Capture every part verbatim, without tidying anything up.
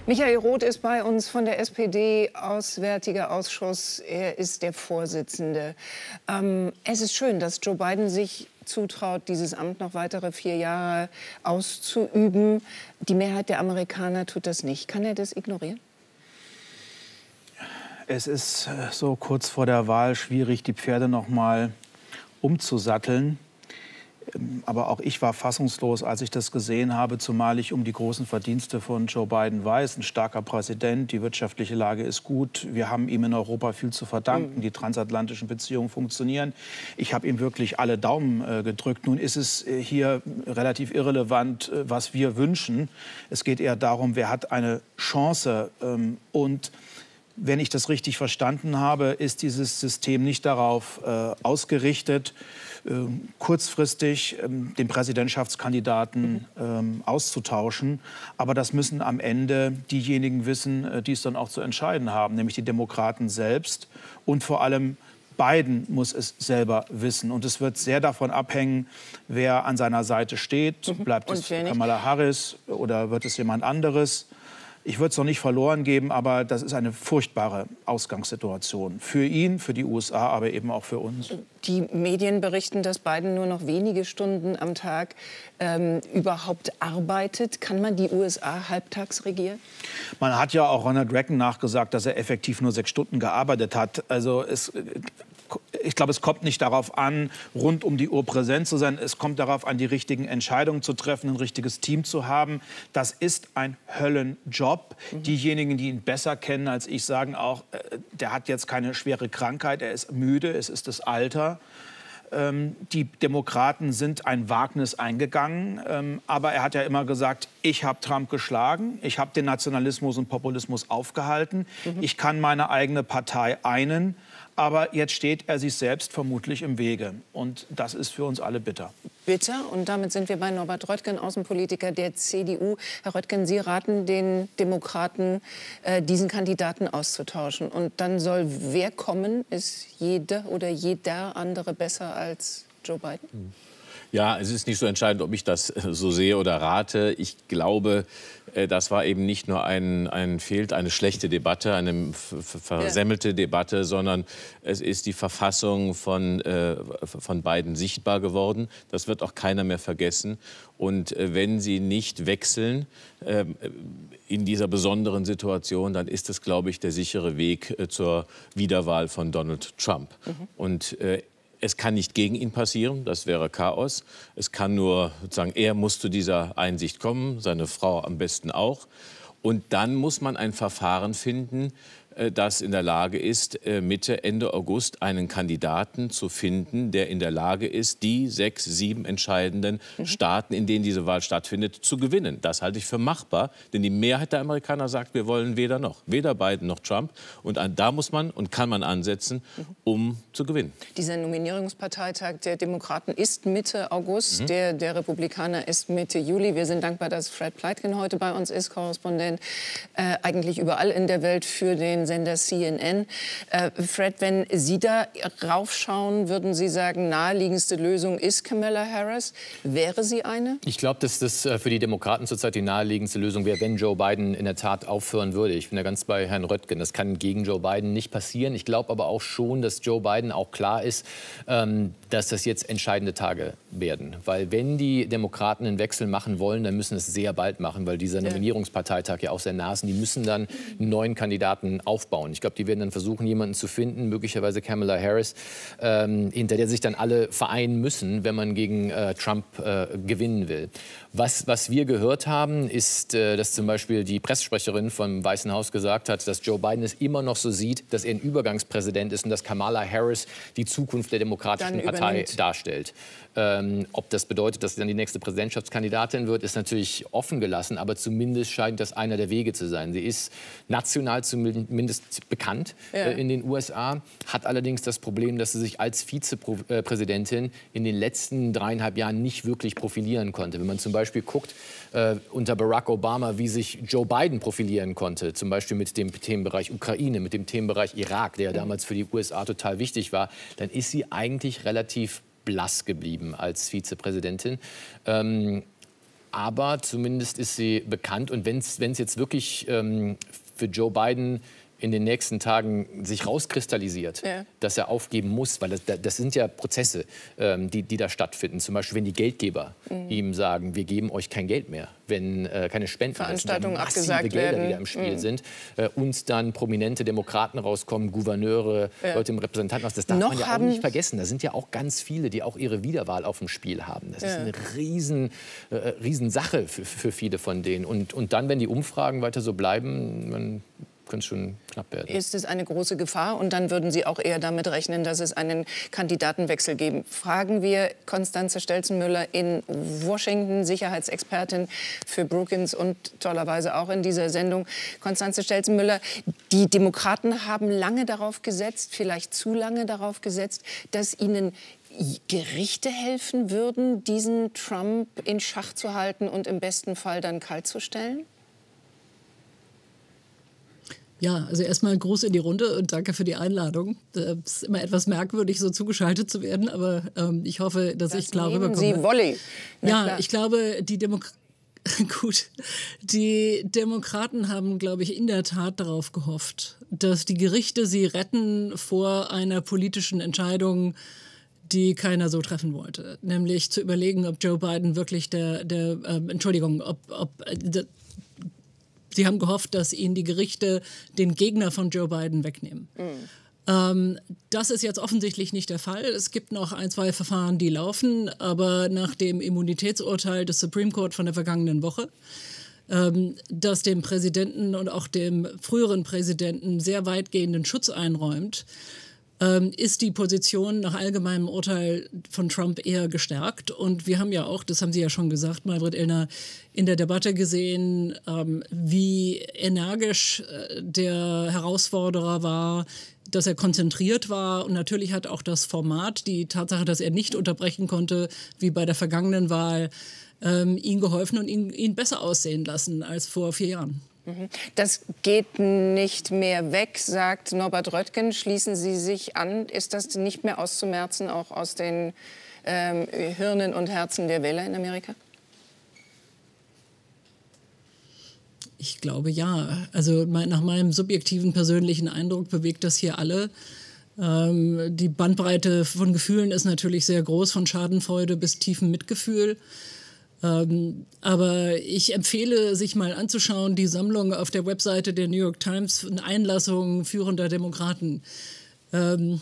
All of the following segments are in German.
Michael Roth ist bei uns von der S P D, Auswärtiger Ausschuss. Er ist der Vorsitzende. Ähm, es ist schön, dass Joe Biden sich zutraut, dieses Amt noch weitere vier Jahre auszuüben. Die Mehrheit der Amerikaner tut das nicht. Kann er das ignorieren? Es ist so kurz vor der Wahl schwierig, die Pferde noch mal umzusatteln. Aber auch ich war fassungslos, als ich das gesehen habe, zumal ich um die großen Verdienste von Joe Biden weiß. Ein starker Präsident, die wirtschaftliche Lage ist gut. Wir haben ihm in Europa viel zu verdanken. Die transatlantischen Beziehungen funktionieren. Ich habe ihm wirklich alle Daumen äh, gedrückt. Nun ist es äh, hier relativ irrelevant, äh, was wir wünschen. Es geht eher darum, wer hat eine Chance. Ähm, und wenn ich das richtig verstanden habe, ist dieses System nicht darauf äh, ausgerichtet, äh, kurzfristig äh, den Präsidentschaftskandidaten äh, auszutauschen. Aber das müssen am Ende diejenigen wissen, äh, die es dann auch zu entscheiden haben, nämlich die Demokraten selbst. Und vor allem Biden muss es selber wissen. Und es wird sehr davon abhängen, wer an seiner Seite steht. Mhm. Bleibt es Kamala Harris oder wird es jemand anderes? Ich würde es noch nicht verloren geben, aber das ist eine furchtbare Ausgangssituation. Für ihn, für die U S A, aber eben auch für uns. Die Medien berichten, dass Biden nur noch wenige Stunden am Tag ähm, überhaupt arbeitet. Kann man die U S A halbtags regieren? Man hat ja auch Ronald Reagan nachgesagt, dass er effektiv nur sechs Stunden gearbeitet hat. Also es... Ich glaube, es kommt nicht darauf an, rund um die Uhr präsent zu sein. Es kommt darauf an, die richtigen Entscheidungen zu treffen, ein richtiges Team zu haben. Das ist ein Höllenjob. Mhm. Diejenigen, die ihn besser kennen als ich, sagen auch, äh, der hat jetzt keine schwere Krankheit, er ist müde, es ist das Alter. Ähm, die Demokraten sind ein Wagnis eingegangen, ähm, aber er hat ja immer gesagt, ich habe Trump geschlagen, ich habe den Nationalismus und Populismus aufgehalten, mhm. ich kann meine eigene Partei einen. Aber jetzt steht er sich selbst vermutlich im Wege. Und das ist für uns alle bitter. Bitter. Und damit sind wir bei Norbert Röttgen, Außenpolitiker der C D U. Herr Röttgen, Sie raten den Demokraten, äh, diesen Kandidaten auszutauschen. Und dann soll wer kommen? Ist jede oder jeder andere besser als Joe Biden? Ja, es ist nicht so entscheidend, ob ich das so sehe oder rate. Ich glaube, das war eben nicht nur ein, ein fehlt eine schlechte Debatte, eine versemmelte ja. Debatte, sondern es ist die Verfassung von, äh, von Biden sichtbar geworden. Das wird auch keiner mehr vergessen. Und äh, wenn sie nicht wechseln äh, in dieser besonderen Situation, dann ist es, glaube ich, der sichere Weg äh, zur Wiederwahl von Donald Trump. Mhm. Und äh, es kann nicht gegen ihn passieren, das wäre Chaos. Es kann nur, sozusagen, er muss zu dieser Einsicht kommen, seine Frau am besten auch. Und dann muss man ein Verfahren finden, das in der Lage ist, Mitte, Ende August einen Kandidaten zu finden, der in der Lage ist, die sechs, sieben entscheidenden mhm. Staaten, in denen diese Wahl stattfindet, zu gewinnen. Das halte ich für machbar, denn die Mehrheit der Amerikaner sagt, wir wollen weder noch, weder Biden noch Trump. Und da muss man und kann man ansetzen, um zu gewinnen. Dieser Nominierungsparteitag der Demokraten ist Mitte August, mhm. der der Republikaner ist Mitte Juli. Wir sind dankbar, dass Fred Pleitgen heute bei uns ist, Korrespondent äh, eigentlich überall in der Welt für den Sender C N N. Äh, Fred, wenn Sie da raufschauen, würden Sie sagen, naheliegendste Lösung ist Kamala Harris? Wäre sie eine? Ich glaube, dass das für die Demokraten zurzeit die naheliegendste Lösung wäre, wenn Joe Biden in der Tat aufhören würde. Ich bin da ganz bei Herrn Röttgen. Das kann gegen Joe Biden nicht passieren. Ich glaube aber auch schon, dass Joe Biden auch klar ist, ähm, dass das jetzt entscheidende Tage werden. Weil wenn die Demokraten einen Wechsel machen wollen, dann müssen es sehr bald machen, weil dieser ja. Nominierungsparteitag ja auch sehr nah ist. Die müssen dann einen neuen Kandidaten aufbauen. Ich glaube, die werden dann versuchen, jemanden zu finden, möglicherweise Kamala Harris, ähm, hinter der sich dann alle vereinen müssen, wenn man gegen äh, Trump äh, gewinnen will. Was, was wir gehört haben, ist, äh, dass zum Beispiel die Pressesprecherin vom Weißen Haus gesagt hat, dass Joe Biden es immer noch so sieht, dass er ein Übergangspräsident ist und dass Kamala Harris die Zukunft der Demokratischen Partei darstellt. Ähm, ob das bedeutet, dass sie dann die nächste Präsidentschaftskandidatin wird, ist natürlich offen gelassen, aber zumindest scheint das einer der Wege zu sein. Sie ist national zumindest bekannt ja. äh, in den U S A, hat allerdings das Problem, dass sie sich als Vizepräsidentin in den letzten dreieinhalb Jahren nicht wirklich profilieren konnte. Wenn man zum Beispiel guckt, äh, unter Barack Obama, wie sich Joe Biden profilieren konnte, zum Beispiel mit dem Themenbereich Ukraine, mit dem Themenbereich Irak, der ja damals für die U S A total wichtig war, dann ist sie eigentlich relativ blass geblieben als Vizepräsidentin. Ähm, aber zumindest ist sie bekannt. Und wenn es jetzt wirklich ähm, für Joe Biden in den nächsten Tagen sich rauskristallisiert, ja. dass er aufgeben muss, weil das, das sind ja Prozesse, ähm, die, die da stattfinden. Zum Beispiel, wenn die Geldgeber mhm. ihm sagen, wir geben euch kein Geld mehr, wenn äh, keine Spenden, Veranstaltungen massive abgesagt Gelder werden, wieder im Spiel mhm. sind, äh, und dann prominente Demokraten rauskommen, Gouverneure, ja. Leute im Repräsentantenhaus, das darf Noch man ja auch nicht vergessen. Da sind ja auch ganz viele, die auch ihre Wiederwahl auf dem Spiel haben. Das ja. ist eine riesen, äh, riesen Sache für, für viele von denen. Und, und dann, wenn die Umfragen weiter so bleiben, man könnte schon knapp werden. Ist es eine große Gefahr? Und dann würden Sie auch eher damit rechnen, dass es einen Kandidatenwechsel geben. Fragen wir Constanze Stelzenmüller in Washington, Sicherheitsexpertin für Brookings und tollerweise auch in dieser Sendung. Constanze Stelzenmüller, die Demokraten haben lange darauf gesetzt, vielleicht zu lange darauf gesetzt, dass ihnen Gerichte helfen würden, diesen Trump in Schach zu halten und im besten Fall dann kalt zu stellen? Ja, also erstmal Gruß in die Runde und danke für die Einladung. Es ist immer etwas merkwürdig, so zugeschaltet zu werden, aber ähm, ich hoffe, dass das ich klar rüberkomme. Sie Volley. Na, ja, klar. Ich glaube, die Demokraten Gut, die Demokraten haben, glaube ich, in der Tat darauf gehofft, dass die Gerichte sie retten vor einer politischen Entscheidung, die keiner so treffen wollte. Nämlich zu überlegen, ob Joe Biden wirklich der, der äh, Entschuldigung, ob, ob äh, Sie haben gehofft, dass ihnen die Gerichte den Gegner von Joe Biden wegnehmen. Mhm. Ähm, das ist jetzt offensichtlich nicht der Fall. Es gibt noch ein, zwei Verfahren, die laufen. Aber nach dem Immunitätsurteil des Supreme Court von der vergangenen Woche, ähm, das dem Präsidenten und auch dem früheren Präsidenten sehr weitgehenden Schutz einräumt, ähm, ist die Position nach allgemeinem Urteil von Trump eher gestärkt. Und wir haben ja auch, das haben Sie ja schon gesagt, Maybrit Illner, in der Debatte gesehen, ähm, wie energisch äh, der Herausforderer war, dass er konzentriert war. Und natürlich hat auch das Format, die Tatsache, dass er nicht unterbrechen konnte, wie bei der vergangenen Wahl, ähm, ihm geholfen und ihn, ihn besser aussehen lassen als vor vier Jahren. Das geht nicht mehr weg, sagt Norbert Röttgen. Schließen Sie sich an? Ist das nicht mehr auszumerzen, auch aus den ähm, Hirnen und Herzen der Wähler in Amerika? Ich glaube, ja. Also nach meinem subjektiven persönlichen Eindruck bewegt das hier alle. Ähm, die Bandbreite von Gefühlen ist natürlich sehr groß, von Schadenfreude bis tiefem Mitgefühl. Ähm, aber ich empfehle, sich mal anzuschauen, die Sammlung auf der Webseite der New York Times von Einlassungen führender Demokraten. Ähm,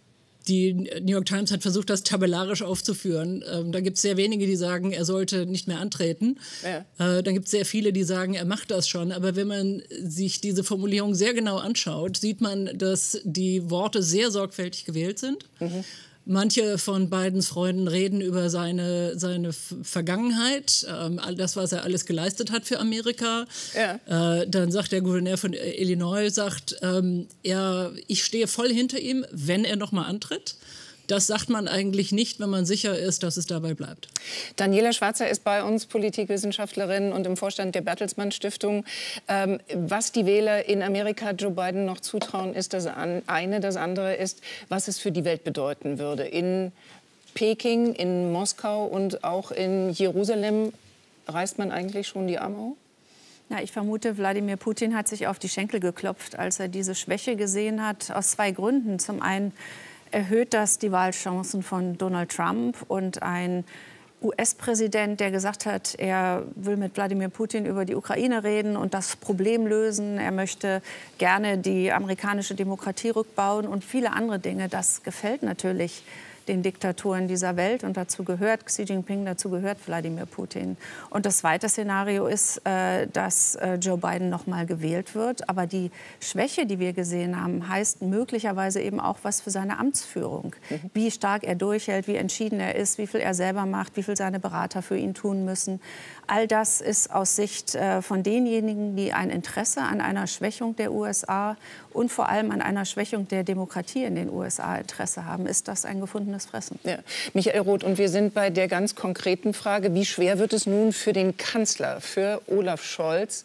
die New York Times hat versucht, das tabellarisch aufzuführen. Ähm, da gibt es sehr wenige, die sagen, er sollte nicht mehr antreten. Ja. Äh, dann gibt es sehr viele, die sagen, er macht das schon. Aber wenn man sich diese Formulierung sehr genau anschaut, sieht man, dass die Worte sehr sorgfältig gewählt sind. Mhm. Manche von Bidens Freunden reden über seine, seine Vergangenheit, ähm, all das, was er alles geleistet hat für Amerika. Ja. Äh, dann sagt der Gouverneur von Illinois, sagt, ähm, er, ich stehe voll hinter ihm, wenn er noch mal antritt. Das sagt man eigentlich nicht, wenn man sicher ist, dass es dabei bleibt. Daniela Schwarzer ist bei uns Politikwissenschaftlerin und im Vorstand der Bertelsmann Stiftung. Ähm, was die Wähler in Amerika Joe Biden noch zutrauen, ist das eine. Das andere ist, was es für die Welt bedeuten würde. In Peking, in Moskau und auch in Jerusalem reißt man eigentlich schon die Arme hoch? Ja, ich vermute, Wladimir Putin hat sich auf die Schenkel geklopft, als er diese Schwäche gesehen hat, aus zwei Gründen. Zum einen erhöht das die Wahlchancen von Donald Trump, und ein U S-Präsident, der gesagt hat, er will mit Wladimir Putin über die Ukraine reden und das Problem lösen. Er möchte gerne die amerikanische Demokratie rückbauen und viele andere Dinge. Das gefällt natürlich den Diktaturen dieser Welt, und dazu gehört Xi Jinping, dazu gehört Wladimir Putin. Und das zweite Szenario ist, äh, dass äh, Joe Biden noch mal gewählt wird. Aber die Schwäche, die wir gesehen haben, heißt möglicherweise eben auch was für seine Amtsführung. Mhm. Wie stark er durchhält, wie entschieden er ist, wie viel er selber macht, wie viel seine Berater für ihn tun müssen. All das ist aus Sicht äh, von denjenigen, die ein Interesse an einer Schwächung der U S A und vor allem an einer Schwächung der Demokratie in den U S A Interesse haben, ist das ein gefundenes Fressen. Ja. Michael Roth, und wir sind bei der ganz konkreten Frage, wie schwer wird es nun für den Kanzler, für Olaf Scholz,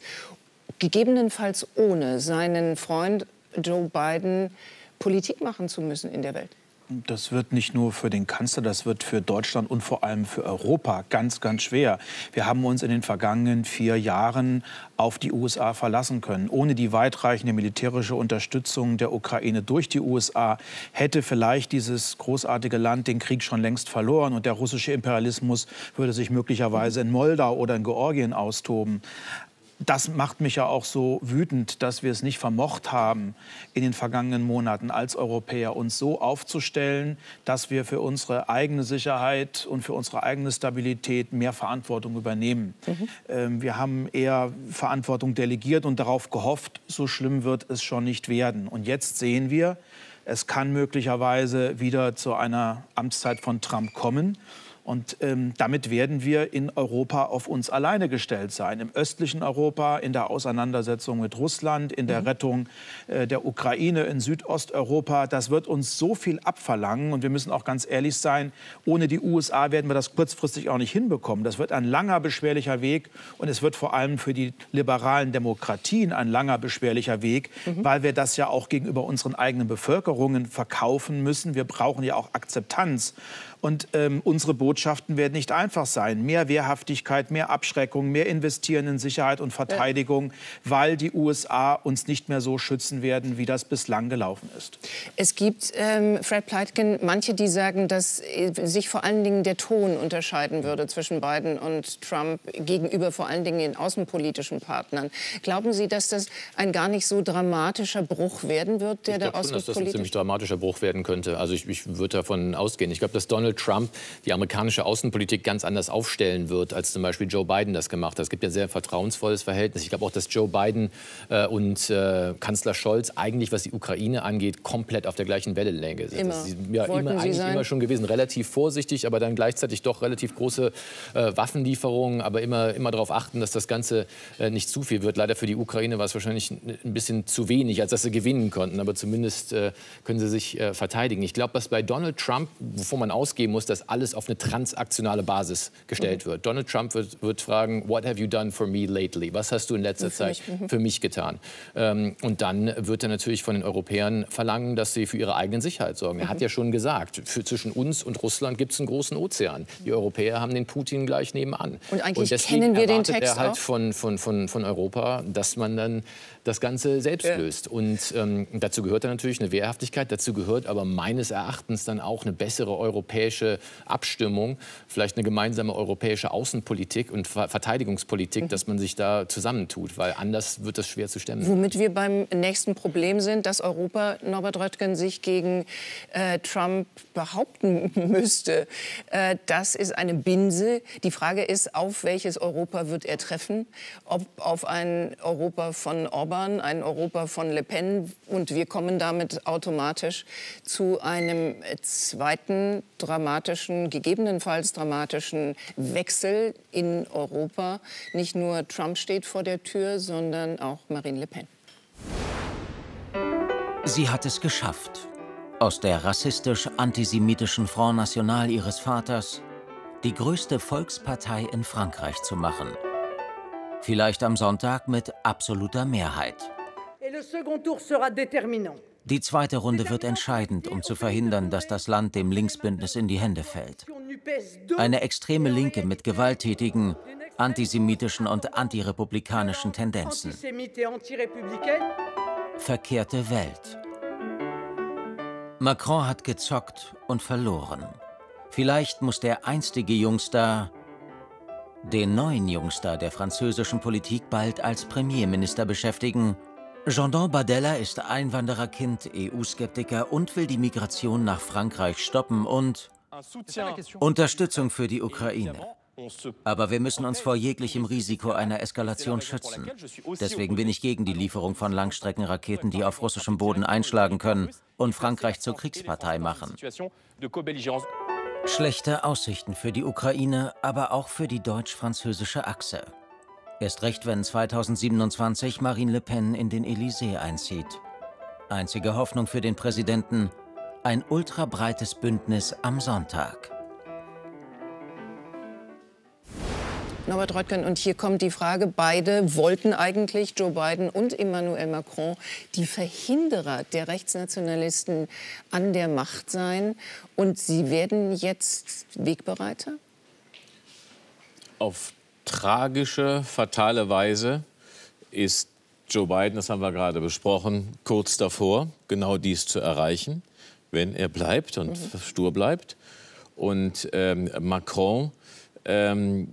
gegebenenfalls ohne seinen Freund Joe Biden Politik machen zu müssen in der Welt? Das wird nicht nur für den Kanzler, das wird für Deutschland und vor allem für Europa ganz, ganz schwer. Wir haben uns in den vergangenen vier Jahren auf die U S A verlassen können. Ohne die weitreichende militärische Unterstützung der Ukraine durch die U S A hätte vielleicht dieses großartige Land den Krieg schon längst verloren und der russische Imperialismus würde sich möglicherweise in Moldau oder in Georgien austoben. Das macht mich ja auch so wütend, dass wir es nicht vermocht haben, in den vergangenen Monaten als Europäer uns so aufzustellen, dass wir für unsere eigene Sicherheit und für unsere eigene Stabilität mehr Verantwortung übernehmen. Mhm. Ähm, wir haben eher Verantwortung delegiert und darauf gehofft, so schlimm wird es schon nicht werden. Und jetzt sehen wir, es kann möglicherweise wieder zu einer Amtszeit von Trump kommen. Und ähm, damit werden wir in Europa auf uns alleine gestellt sein. Im östlichen Europa, in der Auseinandersetzung mit Russland, in der mhm. Rettung äh, der Ukraine, in Südosteuropa. Das wird uns so viel abverlangen. Und wir müssen auch ganz ehrlich sein, ohne die U S A werden wir das kurzfristig auch nicht hinbekommen. Das wird ein langer, beschwerlicher Weg. Und es wird vor allem für die liberalen Demokratien ein langer, beschwerlicher Weg, mhm. weil wir das ja auch gegenüber unseren eigenen Bevölkerungen verkaufen müssen. Wir brauchen ja auch Akzeptanz. Und ähm, unsere Botschaften werden nicht einfach sein. Mehr Wehrhaftigkeit, mehr Abschreckung, mehr investieren in Sicherheit und Verteidigung, ja. weil die U S A uns nicht mehr so schützen werden, wie das bislang gelaufen ist. Es gibt, ähm, Fred Pleitgen, manche, die sagen, dass sich vor allen Dingen der Ton unterscheiden würde zwischen Biden und Trump gegenüber vor allen Dingen den außenpolitischen Partnern. Glauben Sie, dass das ein gar nicht so dramatischer Bruch werden wird, der ich da glaube schon, dass das ein ziemlich politisch dramatischer Bruch werden könnte. Also ich, ich würde davon ausgehen. Ich glaube, dass Donald Trump die amerikanische Außenpolitik ganz anders aufstellen wird, als zum Beispiel Joe Biden das gemacht hat. Es gibt ja ein sehr vertrauensvolles Verhältnis. Ich glaube auch, dass Joe Biden äh, und äh, Kanzler Scholz eigentlich, was die Ukraine angeht, komplett auf der gleichen Wellenlänge sind. Immer. Das ist ja Wollten immer, Sie eigentlich sein? immer schon gewesen. Relativ vorsichtig, aber dann gleichzeitig doch relativ große äh, Waffenlieferungen, aber immer, immer darauf achten, dass das Ganze äh, nicht zu viel wird. Leider für die Ukraine war es wahrscheinlich ein bisschen zu wenig, als dass sie gewinnen konnten. Aber zumindest äh, können sie sich äh, verteidigen. Ich glaube, dass bei Donald Trump, wovon man ausgehen muss, dass alles auf eine transaktionale Basis gestellt mhm. wird. Donald Trump wird, wird fragen, what have you done for me lately? Was hast du in letzter für Zeit mich, für mich getan? Ähm, und dann wird er natürlich von den Europäern verlangen, dass sie für ihre eigene Sicherheit sorgen. Er mhm. hat ja schon gesagt, für, zwischen uns und Russland gibt es einen großen Ozean. Die Europäer haben den Putin gleich nebenan. Und eigentlich und kennen wir den Text er halt auch? Von, von, von, von Europa, dass man dann das Ganze selbst ja. löst. Und ähm, dazu gehört dann natürlich eine Wehrhaftigkeit, dazu gehört aber meines Erachtens dann auch eine bessere europäische Abstimmung, vielleicht eine gemeinsame europäische Außenpolitik und Ver Verteidigungspolitik, mhm. dass man sich da zusammentut, weil anders wird das schwer zu stemmen. Womit wir beim nächsten Problem sind, dass Europa, Norbert Röttgen, sich gegen äh, Trump behaupten müsste. Äh, das ist eine Binse. Die Frage ist, auf welches Europa wird er treffen? Ob auf ein Europa von Orban, ein Europa von Le Pen, und wir kommen damit automatisch zu einem zweiten dramatischen, gegebenenfalls dramatischen Wechsel in Europa. Nicht nur Trump steht vor der Tür, sondern auch Marine Le Pen. Sie hat es geschafft, aus der rassistisch-antisemitischen Front National ihres Vaters die größte Volkspartei in Frankreich zu machen. Vielleicht am Sonntag mit absoluter Mehrheit. Die zweite Runde wird entscheidend, um zu verhindern, dass das Land dem Linksbündnis in die Hände fällt. Eine extreme Linke mit gewalttätigen, antisemitischen und antirepublikanischen Tendenzen. Verkehrte Welt. Macron hat gezockt und verloren. Vielleicht muss der einstige Jungstar den neuen Jungstar der französischen Politik bald als Premierminister beschäftigen. Jourdan Bardella ist Einwandererkind, E U-Skeptiker und will die Migration nach Frankreich stoppen und Unterstützung für die Ukraine. Aber wir müssen uns vor jeglichem Risiko einer Eskalation schützen. Deswegen bin ich gegen die Lieferung von Langstreckenraketen, die auf russischem Boden einschlagen können und Frankreich zur Kriegspartei machen. Schlechte Aussichten für die Ukraine, aber auch für die deutsch-französische Achse. Erst recht, wenn zweitausendsiebenundzwanzig Marine Le Pen in den Élysée einzieht. Einzige Hoffnung für den Präsidenten: ein ultrabreites Bündnis am Sonntag. Norbert Röttgen, und hier kommt die Frage, beide wollten eigentlich, Joe Biden und Emmanuel Macron, die Verhinderer der Rechtsnationalisten an der Macht sein. Und sie werden jetzt Wegbereiter? Auf tragische, fatale Weise ist Joe Biden, das haben wir gerade besprochen, kurz davor, genau dies zu erreichen, wenn er bleibt und mhm. stur bleibt. Und ähm, Macron ähm,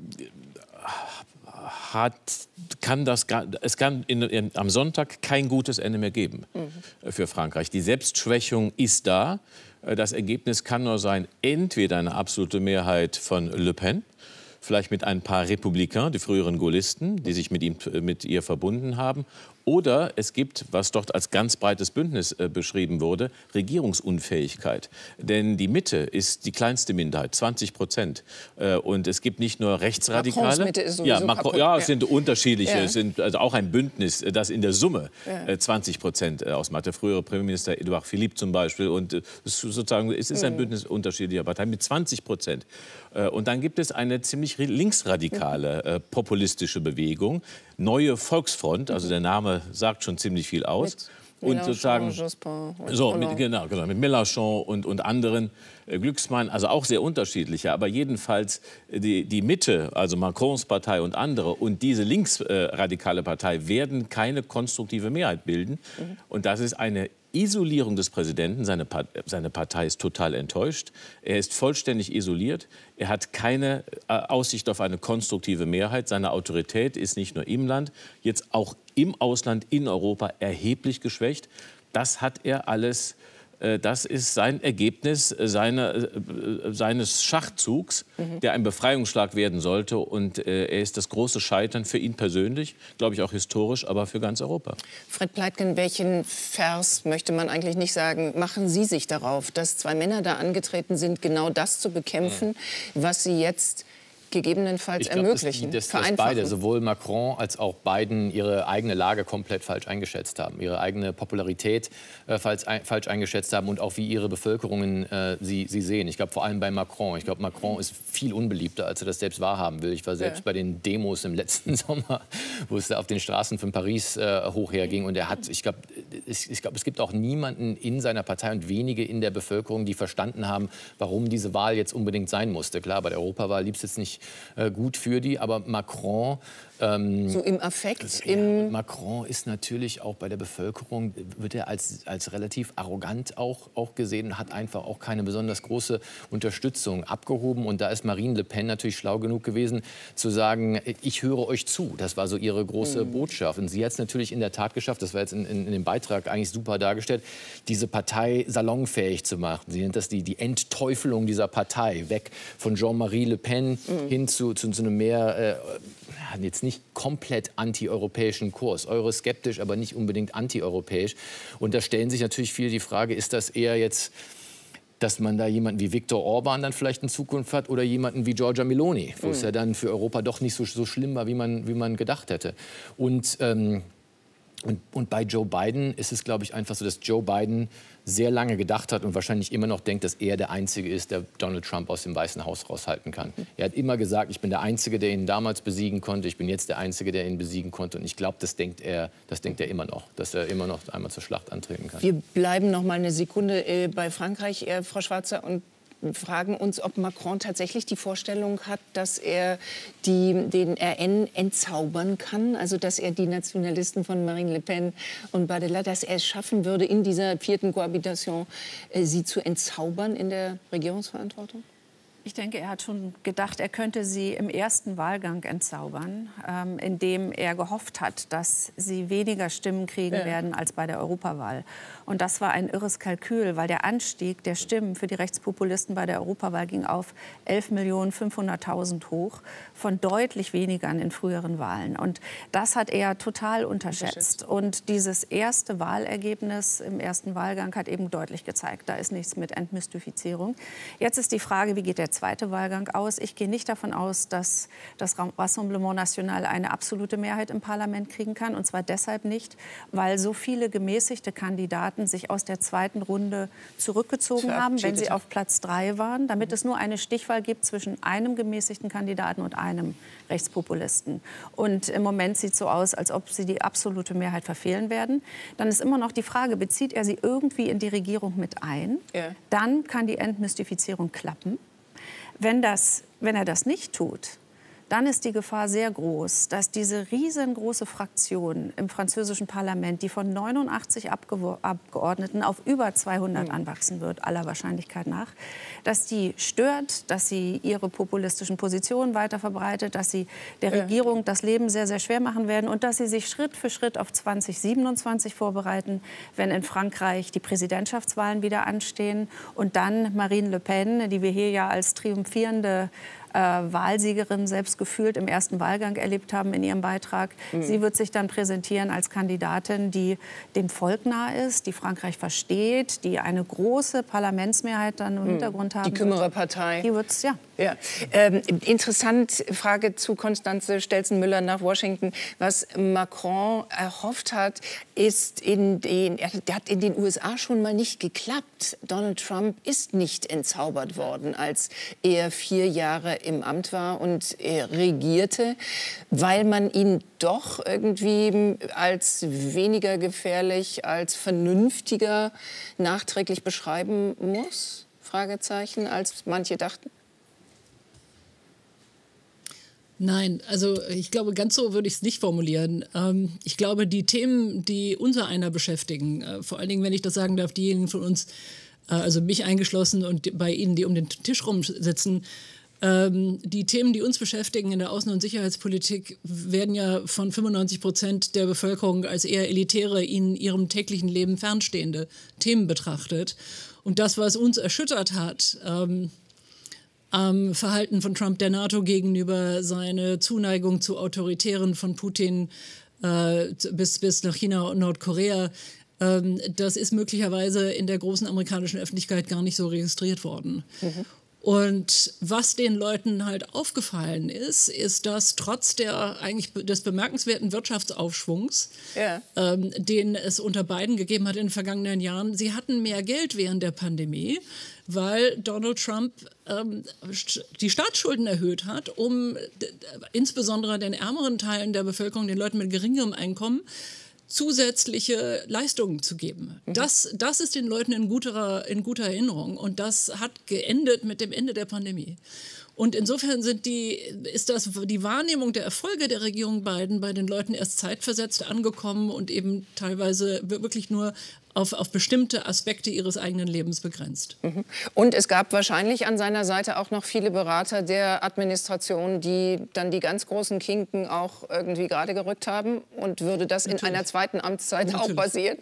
hat, kann das, es kann in, in, am Sonntag kein gutes Ende mehr geben mhm. für Frankreich. Die Selbstschwächung ist da. Das Ergebnis kann nur sein, entweder eine absolute Mehrheit von Le Pen, vielleicht mit ein paar Républicains, die früheren Gaullisten, die sich mit, ihm, mit ihr verbunden haben. Oder es gibt, was dort als ganz breites Bündnis äh, beschrieben wurde, Regierungsunfähigkeit. Denn die Mitte ist die kleinste Minderheit, zwanzig Prozent. Äh, und es gibt nicht nur Rechtsradikale. Macrons Mitte ist ja, Macron, ja, es sind unterschiedliche. Ja. Es sind also auch ein Bündnis, das in der Summe äh, zwanzig Prozent ausmacht. Der frühere Premierminister Edouard Philippe zum Beispiel. Und äh, sozusagen, es ist ein mhm. Bündnis unterschiedlicher Parteien mit zwanzig Prozent. Äh, und dann gibt es eine ziemlich linksradikale äh, populistische Bewegung. Neue Volksfront, also der Name sagt schon ziemlich viel aus. Mit und sozusagen Jospin und so mit, genau, genau mit Mélenchon und, und anderen äh, Glücksmann, also auch sehr unterschiedliche, aber jedenfalls die, die Mitte, also Macrons Partei und andere und diese linksradikale äh, Partei werden keine konstruktive Mehrheit bilden mhm. und das ist eine Isolierung des Präsidenten. Seine, Part seine Partei ist total enttäuscht. Er ist vollständig isoliert. Er hat keine äh, Aussicht auf eine konstruktive Mehrheit. Seine Autorität ist nicht nur im Land, jetzt auch im Ausland, in Europa erheblich geschwächt. Das hat er alles, äh, das ist sein Ergebnis seine, äh, seines Schachzugs, mhm. der ein Befreiungsschlag werden sollte. Und äh, er ist das große Scheitern für ihn persönlich, glaube ich auch historisch, aber für ganz Europa. Fred Pleitgen, welchen Vers möchte man eigentlich nicht sagen, machen Sie sich darauf, dass zwei Männer da angetreten sind, genau das zu bekämpfen, mhm. was Sie jetzt gegebenenfalls ich glaub, ermöglichen, dass, dass, dass beide, sowohl Macron als auch Biden, ihre eigene Lage komplett falsch eingeschätzt haben, ihre eigene Popularität äh, falsch, ein, falsch eingeschätzt haben und auch wie ihre Bevölkerungen äh, sie, sie sehen. Ich glaube vor allem bei Macron. Ich glaube, Macron ist viel unbeliebter, als er das selbst wahrhaben will. Ich war selbst ja. bei den Demos im letzten Sommer, wo es da auf den Straßen von Paris äh, hoch herging. Und er hat, ich glaube, ich, ich glaub, es gibt auch niemanden in seiner Partei und wenige in der Bevölkerung, die verstanden haben, warum diese Wahl jetzt unbedingt sein musste. Klar, bei der Europawahl lief es jetzt nicht gut für die, aber Macron... Ähm, so im Affekt? Ja, im Macron ist natürlich auch bei der Bevölkerung, wird er als, als relativ arrogant auch, auch gesehen, hat einfach auch keine besonders große Unterstützung abgehoben. Und da ist Marine Le Pen natürlich schlau genug gewesen, zu sagen, ich höre euch zu. Das war so ihre große mhm. Botschaft. Und sie hat es natürlich in der Tat geschafft, das war jetzt in, in, in dem Beitrag eigentlich super dargestellt, diese Partei salonfähig zu machen. Sie nennt das die, die Entteufelung dieser Partei, weg von Jean-Marie Le Pen mhm. hin zu, zu, zu einem mehr... Äh, jetzt nicht komplett anti-europäischen Kurs, euroskeptisch, aber nicht unbedingt anti-europäisch. Und da stellen sich natürlich viele die Frage, ist das eher jetzt, dass man da jemanden wie Viktor Orban dann vielleicht in Zukunft hat oder jemanden wie Giorgia Meloni, wo mhm. es ja dann für Europa doch nicht so, so schlimm war, wie man, wie man gedacht hätte. Und, ähm, und, und bei Joe Biden ist es, glaube ich, einfach so, dass Joe Biden sehr lange gedacht hat und wahrscheinlich immer noch denkt, dass er der Einzige ist, der Donald Trump aus dem Weißen Haus raushalten kann. Er hat immer gesagt, ich bin der Einzige, der ihn damals besiegen konnte, ich bin jetzt der Einzige, der ihn besiegen konnte. Und ich glaube, das denkt er, das denkt er immer noch, dass er immer noch einmal zur Schlacht antreten kann. Wir bleiben noch mal eine Sekunde äh, bei Frankreich, äh, Frau Schwarzer, und fragen uns, ob Macron tatsächlich die Vorstellung hat, dass er die, den R N entzaubern kann, also dass er die Nationalisten von Marine Le Pen und Bardella, dass er es schaffen würde, in dieser vierten Kohabitation äh, sie zu entzaubern in der Regierungsverantwortung? Ich denke, er hat schon gedacht, er könnte sie im ersten Wahlgang entzaubern, ähm, indem er gehofft hat, dass sie weniger Stimmen kriegen ja. werden als bei der Europawahl. Und das war ein irres Kalkül, weil der Anstieg der Stimmen für die Rechtspopulisten bei der Europawahl ging auf elf Millionen fünfhunderttausend hoch, von deutlich weniger in früheren Wahlen. Und das hat er total unterschätzt. unterschätzt. Und dieses erste Wahlergebnis im ersten Wahlgang hat eben deutlich gezeigt, da ist nichts mit Entmystifizierung. Jetzt ist die Frage, wie geht der der zweite Wahlgang aus. Ich gehe nicht davon aus, dass das Rassemblement National eine absolute Mehrheit im Parlament kriegen kann. Und zwar deshalb nicht, weil so viele gemäßigte Kandidaten sich aus der zweiten Runde zurückgezogen haben, wenn sie auf Platz drei waren, damit es nur eine Stichwahl gibt zwischen einem gemäßigten Kandidaten und einem Rechtspopulisten. Und im Moment sieht es so aus, als ob sie die absolute Mehrheit verfehlen werden. Dann ist immer noch die Frage, bezieht er sie irgendwie in die Regierung mit ein? Ja. Dann kann die Entmystifizierung klappen. Wenn, das, wenn er das nicht tut, dann ist die Gefahr sehr groß, dass diese riesengroße Fraktion im französischen Parlament, die von neunundachtzig Abgeordneten auf über zweihundert mhm. anwachsen wird, aller Wahrscheinlichkeit nach, dass die stört, dass sie ihre populistischen Positionen weiter verbreitet, dass sie der ja. Regierung das Leben sehr, sehr schwer machen werden und dass sie sich Schritt für Schritt auf zwanzig siebenundzwanzig vorbereiten, wenn in Frankreich die Präsidentschaftswahlen wieder anstehen und dann Marine Le Pen, die wir hier ja als triumphierende Äh, Wahlsiegerin selbst gefühlt im ersten Wahlgang erlebt haben in ihrem Beitrag. Mhm. Sie wird sich dann präsentieren als Kandidatin, die dem Volk nah ist, die Frankreich versteht, die eine große Parlamentsmehrheit dann im mhm. Hintergrund haben. Die Kümmererpartei. Die wird's, ja. Ja. Ähm, interessant, Frage zu Constanze Stelzen-Müller nach Washington. Was Macron erhofft hat, ist in den, er hat in den U S A schon mal nicht geklappt. Donald Trump ist nicht entzaubert worden, als er vier Jahre im Amt war und er regierte, weil man ihn doch irgendwie als weniger gefährlich, als vernünftiger nachträglich beschreiben muss? Fragezeichen, als manche dachten. Nein, also ich glaube, ganz so würde ich es nicht formulieren. Ähm, ich glaube, die Themen, die unser einer beschäftigen, äh, vor allen Dingen, wenn ich das sagen darf, diejenigen von uns, äh, also mich eingeschlossen und bei Ihnen, die um den Tisch rumsitzen, ähm, die Themen, die uns beschäftigen in der Außen- und Sicherheitspolitik, werden ja von fünfundneunzig Prozent der Bevölkerung als eher elitäre, in ihrem täglichen Leben fernstehende Themen betrachtet. Und das, was uns erschüttert hat, ähm, am Verhalten von Trump der NATO gegenüber, seine Zuneigung zu Autoritären von Putin äh, bis, bis nach China und Nordkorea, ähm, das ist möglicherweise in der großen amerikanischen Öffentlichkeit gar nicht so registriert worden. Mhm. Und was den Leuten halt aufgefallen ist, ist, dass trotz der eigentlich des bemerkenswerten Wirtschaftsaufschwungs, ja. ähm, den es unter Biden gegeben hat in den vergangenen Jahren, sie hatten mehr Geld während der Pandemie, weil Donald Trump ähm, die Staatsschulden erhöht hat, um insbesondere den ärmeren Teilen der Bevölkerung, den Leuten mit geringerem Einkommen, zusätzliche Leistungen zu geben. Mhm. Das, das ist den Leuten in guter, in guter Erinnerung. Und das hat geendet mit dem Ende der Pandemie. Und insofern sind die, ist das die Wahrnehmung der Erfolge der Regierung Biden bei den Leuten erst zeitversetzt angekommen und eben teilweise wirklich nur auf, auf bestimmte Aspekte ihres eigenen Lebens begrenzt. Mhm. Und es gab wahrscheinlich an seiner Seite auch noch viele Berater der Administration, die dann die ganz großen Kinken auch irgendwie gerade gerückt haben. Und würde das Natürlich. in einer zweiten Amtszeit Natürlich. auch passieren?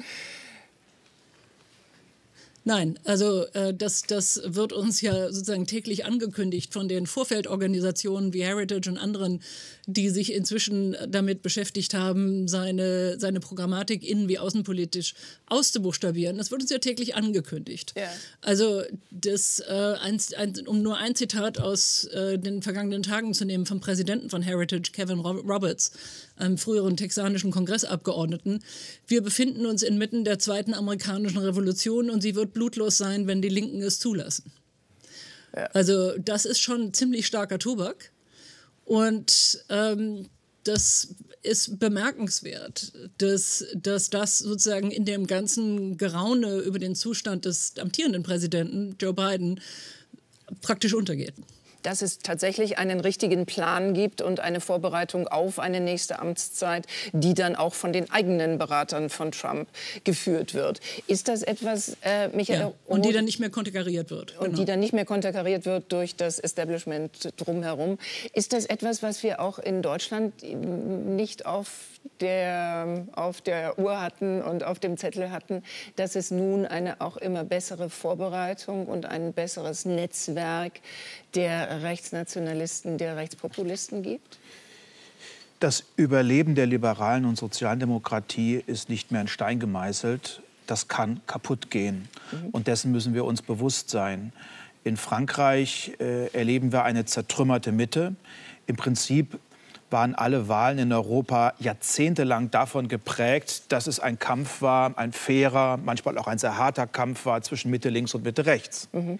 Nein, also äh, das, das wird uns ja sozusagen täglich angekündigt von den Vorfeldorganisationen wie Heritage und anderen, die sich inzwischen damit beschäftigt haben, seine, seine Programmatik innen- wie außenpolitisch auszubuchstabieren. Das wird uns ja täglich angekündigt. Ja. Also das, äh, ein, ein, um nur ein Zitat aus äh, den vergangenen Tagen zu nehmen vom Präsidenten von Heritage, Kevin Roberts, einem früheren texanischen Kongressabgeordneten: Wir befinden uns inmitten der zweiten amerikanischen Revolution und sie wird blutlos sein, wenn die Linken es zulassen. Ja. Also das ist schon ziemlich starker Tobak. Und ähm, das ist bemerkenswert, dass, dass das sozusagen in dem ganzen Geraune über den Zustand des amtierenden Präsidenten Joe Biden praktisch untergeht. Dass es tatsächlich einen richtigen Plan gibt und eine Vorbereitung auf eine nächste Amtszeit, die dann auch von den eigenen Beratern von Trump geführt wird. Ist das etwas, äh, Michael? Ja, und die dann nicht mehr konterkariert wird. Und genau. die dann nicht mehr konterkariert wird durch das Establishment drumherum. Ist das etwas, was wir auch in Deutschland nicht auf der, auf der Uhr hatten und auf dem Zettel hatten, dass es nun eine auch immer bessere Vorbereitung und ein besseres Netzwerk der Rechtsnationalisten, der Rechtspopulisten gibt? Das Überleben der liberalen und sozialen Demokratie ist nicht mehr in Stein gemeißelt. Das kann kaputt gehen. Mhm. Und dessen müssen wir uns bewusst sein. In Frankreich äh, erleben wir eine zertrümmerte Mitte. Im Prinzip waren alle Wahlen in Europa jahrzehntelang davon geprägt, dass es ein Kampf war, ein fairer, manchmal auch ein sehr harter Kampf war zwischen Mitte links und Mitte rechts. Mhm.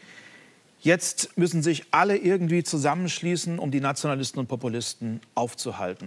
Jetzt müssen sich alle irgendwie zusammenschließen, um die Nationalisten und Populisten aufzuhalten.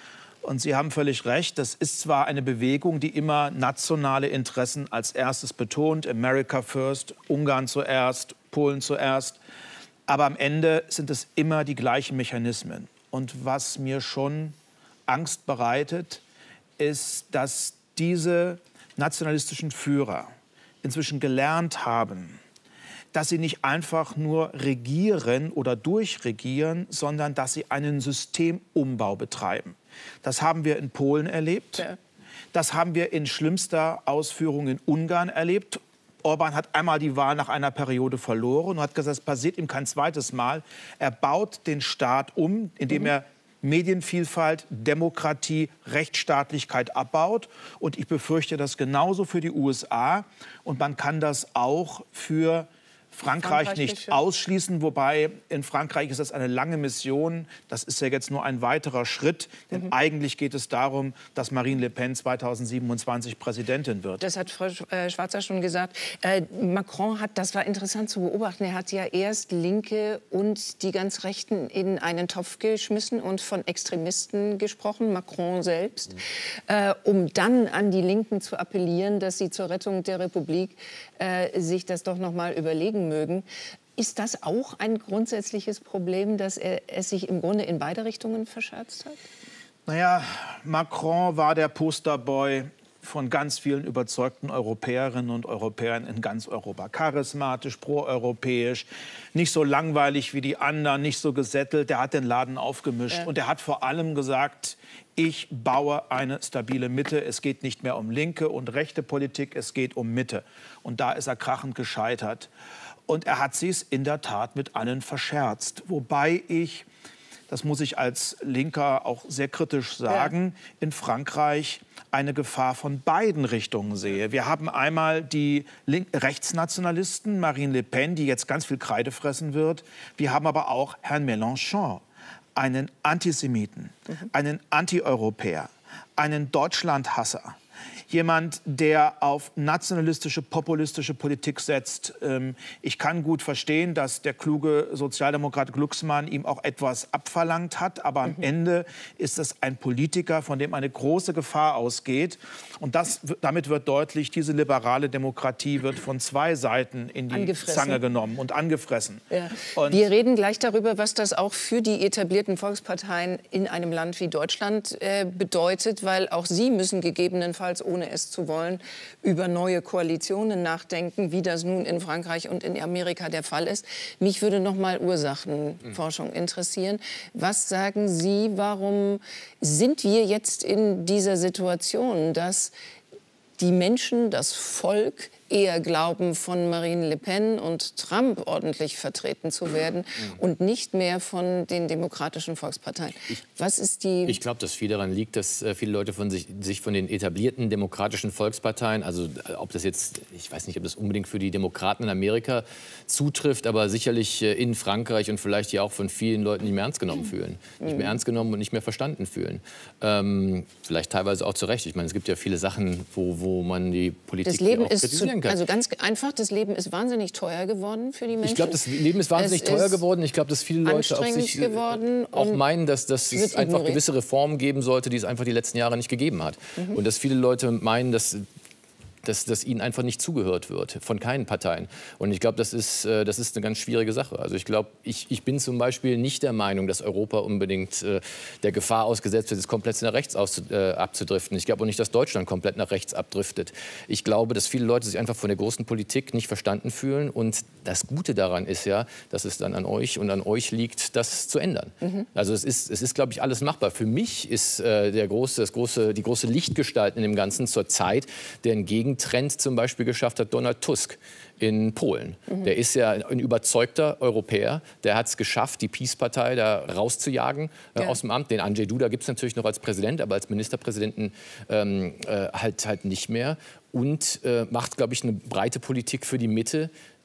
Und Sie haben völlig recht, das ist zwar eine Bewegung, die immer nationale Interessen als erstes betont, America first, Ungarn zuerst, Polen zuerst, aber am Ende sind es immer die gleichen Mechanismen. Und was mir schon Angst bereitet, ist, dass diese nationalistischen Führer inzwischen gelernt haben, dass sie nicht einfach nur regieren oder durchregieren, sondern dass sie einen Systemumbau betreiben. Das haben wir in Polen erlebt. Ja. Das haben wir in schlimmster Ausführung in Ungarn erlebt. Orbán hat einmal die Wahl nach einer Periode verloren und hat gesagt, es passiert ihm kein zweites Mal. Er baut den Staat um, indem mhm. er Medienvielfalt, Demokratie, Rechtsstaatlichkeit abbaut. Und ich befürchte das genauso für die U S A. Und man kann das auch für Frankreich, Frankreich nicht bestimmt. ausschließen, wobei in Frankreich ist das eine lange Mission. Das ist ja jetzt nur ein weiterer Schritt, denn mhm. eigentlich geht es darum, dass Marine Le Pen zweitausendsiebenundzwanzig Präsidentin wird. Das hat Frau Schwarzer schon gesagt. Äh, Macron hat, das war interessant zu beobachten, er hat ja erst Linke und die ganz Rechten in einen Topf geschmissen und von Extremisten gesprochen, Macron selbst, mhm. äh, um dann an die Linken zu appellieren, dass sie zur Rettung der Republik äh, sich das doch noch mal überlegen mögen. Ist das auch ein grundsätzliches Problem, dass er es sich im Grunde in beide Richtungen verscherzt hat? Naja, Macron war der Posterboy von ganz vielen überzeugten Europäerinnen und Europäern in ganz Europa. Charismatisch, proeuropäisch, nicht so langweilig wie die anderen, nicht so gesättelt. Der hat den Laden aufgemischt ja. und er hat vor allem gesagt, ich baue eine stabile Mitte. Es geht nicht mehr um linke und rechte Politik, es geht um Mitte. Und da ist er krachend gescheitert. Und er hat sich in der Tat mit allen verscherzt. Wobei ich, das muss ich als Linker auch sehr kritisch sagen, ja. in Frankreich eine Gefahr von beiden Richtungen sehe. Wir haben einmal die Link- Rechtsnationalisten, Marine Le Pen, die jetzt ganz viel Kreide fressen wird. Wir haben aber auch Herrn Mélenchon, einen Antisemiten, mhm. einen Antieuropäer, einen Deutschlandhasser. Jemand, der auf nationalistische, populistische Politik setzt. Ich kann gut verstehen, dass der kluge Sozialdemokrat Glucksmann ihm auch etwas abverlangt hat. Aber am mhm. Ende ist es ein Politiker, von dem eine große Gefahr ausgeht. Und das, damit wird deutlich, diese liberale Demokratie wird von zwei Seiten in die Zange genommen und angefressen. Ja. Und wir reden gleich darüber, was das auch für die etablierten Volksparteien in einem Land wie Deutschland äh, bedeutet. Weil auch sie müssen gegebenenfalls, ohne es zu wollen, über neue Koalitionen nachdenken, wie das nun in Frankreich und in Amerika der Fall ist. Mich würde noch mal Ursachenforschung interessieren. Was sagen Sie, warum sind wir jetzt in dieser Situation, dass die Menschen, das Volk eher glauben, von Marine Le Pen und Trump ordentlich vertreten zu werden mhm. und nicht mehr von den demokratischen Volksparteien? Ich, Was ist die... Ich glaube, dass viel daran liegt, dass äh, viele Leute von sich, sich von den etablierten demokratischen Volksparteien, also äh, ob das jetzt, ich weiß nicht, ob das unbedingt für die Demokraten in Amerika zutrifft, aber sicherlich äh, in Frankreich und vielleicht hier auch von vielen Leuten nicht mehr ernst genommen fühlen. Mhm. Nicht mehr ernst genommen und nicht mehr verstanden fühlen. Ähm, vielleicht teilweise auch zu Recht. Ich meine, es gibt ja viele Sachen, wo, wo man die Politik das Leben auch ist kritisieren kann. Also ganz einfach, das Leben ist wahnsinnig teuer geworden für die Menschen. Ich glaube, das Leben ist wahnsinnig es teuer ist geworden. Ich glaube, dass viele Leute auf sich geworden auch meinen, dass, dass es einfach ignoriert. gewisse Reformen geben sollte, die es einfach die letzten Jahre nicht gegeben hat. Mhm. Und dass viele Leute meinen, dass Dass, dass ihnen einfach nicht zugehört wird, von keinen Parteien. Und ich glaube, das ist, äh, das ist eine ganz schwierige Sache. Also ich glaube, ich, ich bin zum Beispiel nicht der Meinung, dass Europa unbedingt äh, der Gefahr ausgesetzt wird, jetzt komplett nach rechts aus, äh, abzudriften. Ich glaube auch nicht, dass Deutschland komplett nach rechts abdriftet. Ich glaube, dass viele Leute sich einfach von der großen Politik nicht verstanden fühlen. Und das Gute daran ist ja, dass es dann an euch und an euch liegt, das zu ändern. Mhm. Also es ist, es ist, glaube ich, alles machbar. Für mich ist äh, der große, das große, die große Lichtgestalt in dem Ganzen zur Zeit, der entgegen Trend zum Beispiel geschafft hat, Donald Tusk in Polen. Mhm. Der ist ja ein überzeugter Europäer. Der hat es geschafft, die Peace-Partei da rauszujagen äh, ja. aus dem Amt. Den Andrzej Duda gibt es natürlich noch als Präsident, aber als Ministerpräsidenten ähm, äh, halt, halt nicht mehr. Und äh, macht, glaube ich, eine breite Politik für die Mitte,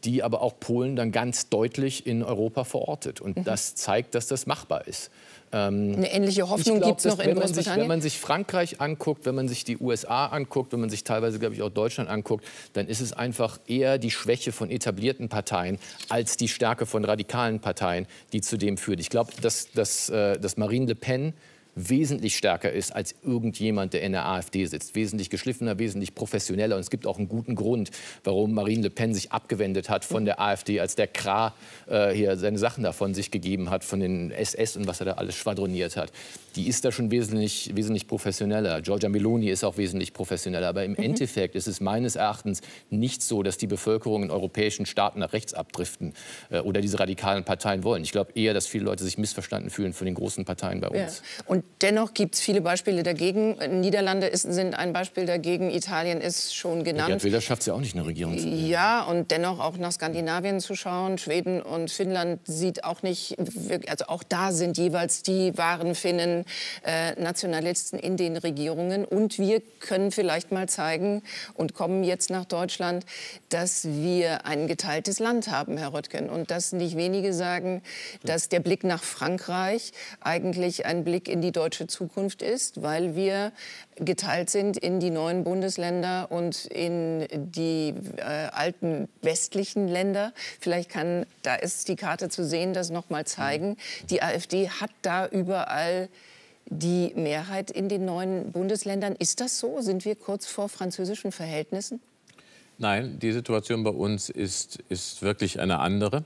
die aber auch Polen dann ganz deutlich in Europa verortet. Und mhm. das zeigt, dass das machbar ist. Ähm, Eine ähnliche Hoffnung gibt es noch in Großbritannien? Wenn man sich Frankreich anguckt, wenn man sich die U S A anguckt, wenn man sich teilweise, glaube ich, auch Deutschland anguckt, dann ist es einfach eher die Schwäche von etablierten Parteien als die Stärke von radikalen Parteien, die zu dem führt. Ich glaube, dass, dass, dass Marine Le Pen wesentlich stärker ist als irgendjemand, der in der AfD sitzt. Wesentlich geschliffener, wesentlich professioneller. Und es gibt auch einen guten Grund, warum Marine Le Pen sich abgewendet hat von der AfD, als der Krah äh, hier seine Sachen davon sich gegeben hat, von den S S und was er da alles schwadroniert hat. Die ist da schon wesentlich, wesentlich professioneller. Giorgia Meloni ist auch wesentlich professioneller. Aber im mhm. Endeffekt ist es meines Erachtens nicht so, dass die Bevölkerung in europäischen Staaten nach rechts abdriften äh, oder diese radikalen Parteien wollen. Ich glaube eher, dass viele Leute sich missverstanden fühlen von den großen Parteien bei uns. Ja. Und dennoch gibt es viele Beispiele dagegen. Niederlande ist, sind ein Beispiel dagegen. Italien ist schon genannt. Ja, Wilders schafft es ja auch nicht, eine Regierung zu bilden. Ja, und dennoch auch nach Skandinavien zu schauen. Schweden und Finnland sieht auch nicht, also auch da sind jeweils die wahren Finnen äh, Nationalisten in den Regierungen. Und wir können vielleicht mal zeigen und kommen jetzt nach Deutschland, dass wir ein geteiltes Land haben, Herr Röttgen. Und dass nicht wenige sagen, dass der Blick nach Frankreich eigentlich ein Blick in die deutsche Zukunft ist, weil wir geteilt sind in die neuen Bundesländer und in die äh, alten westlichen Länder. Vielleicht kann, da ist die Karte zu sehen, das noch mal zeigen. Die AfD hat da überall die Mehrheit in den neuen Bundesländern. Ist das so? Sind wir kurz vor französischen Verhältnissen? Nein, die Situation bei uns ist, ist wirklich eine andere.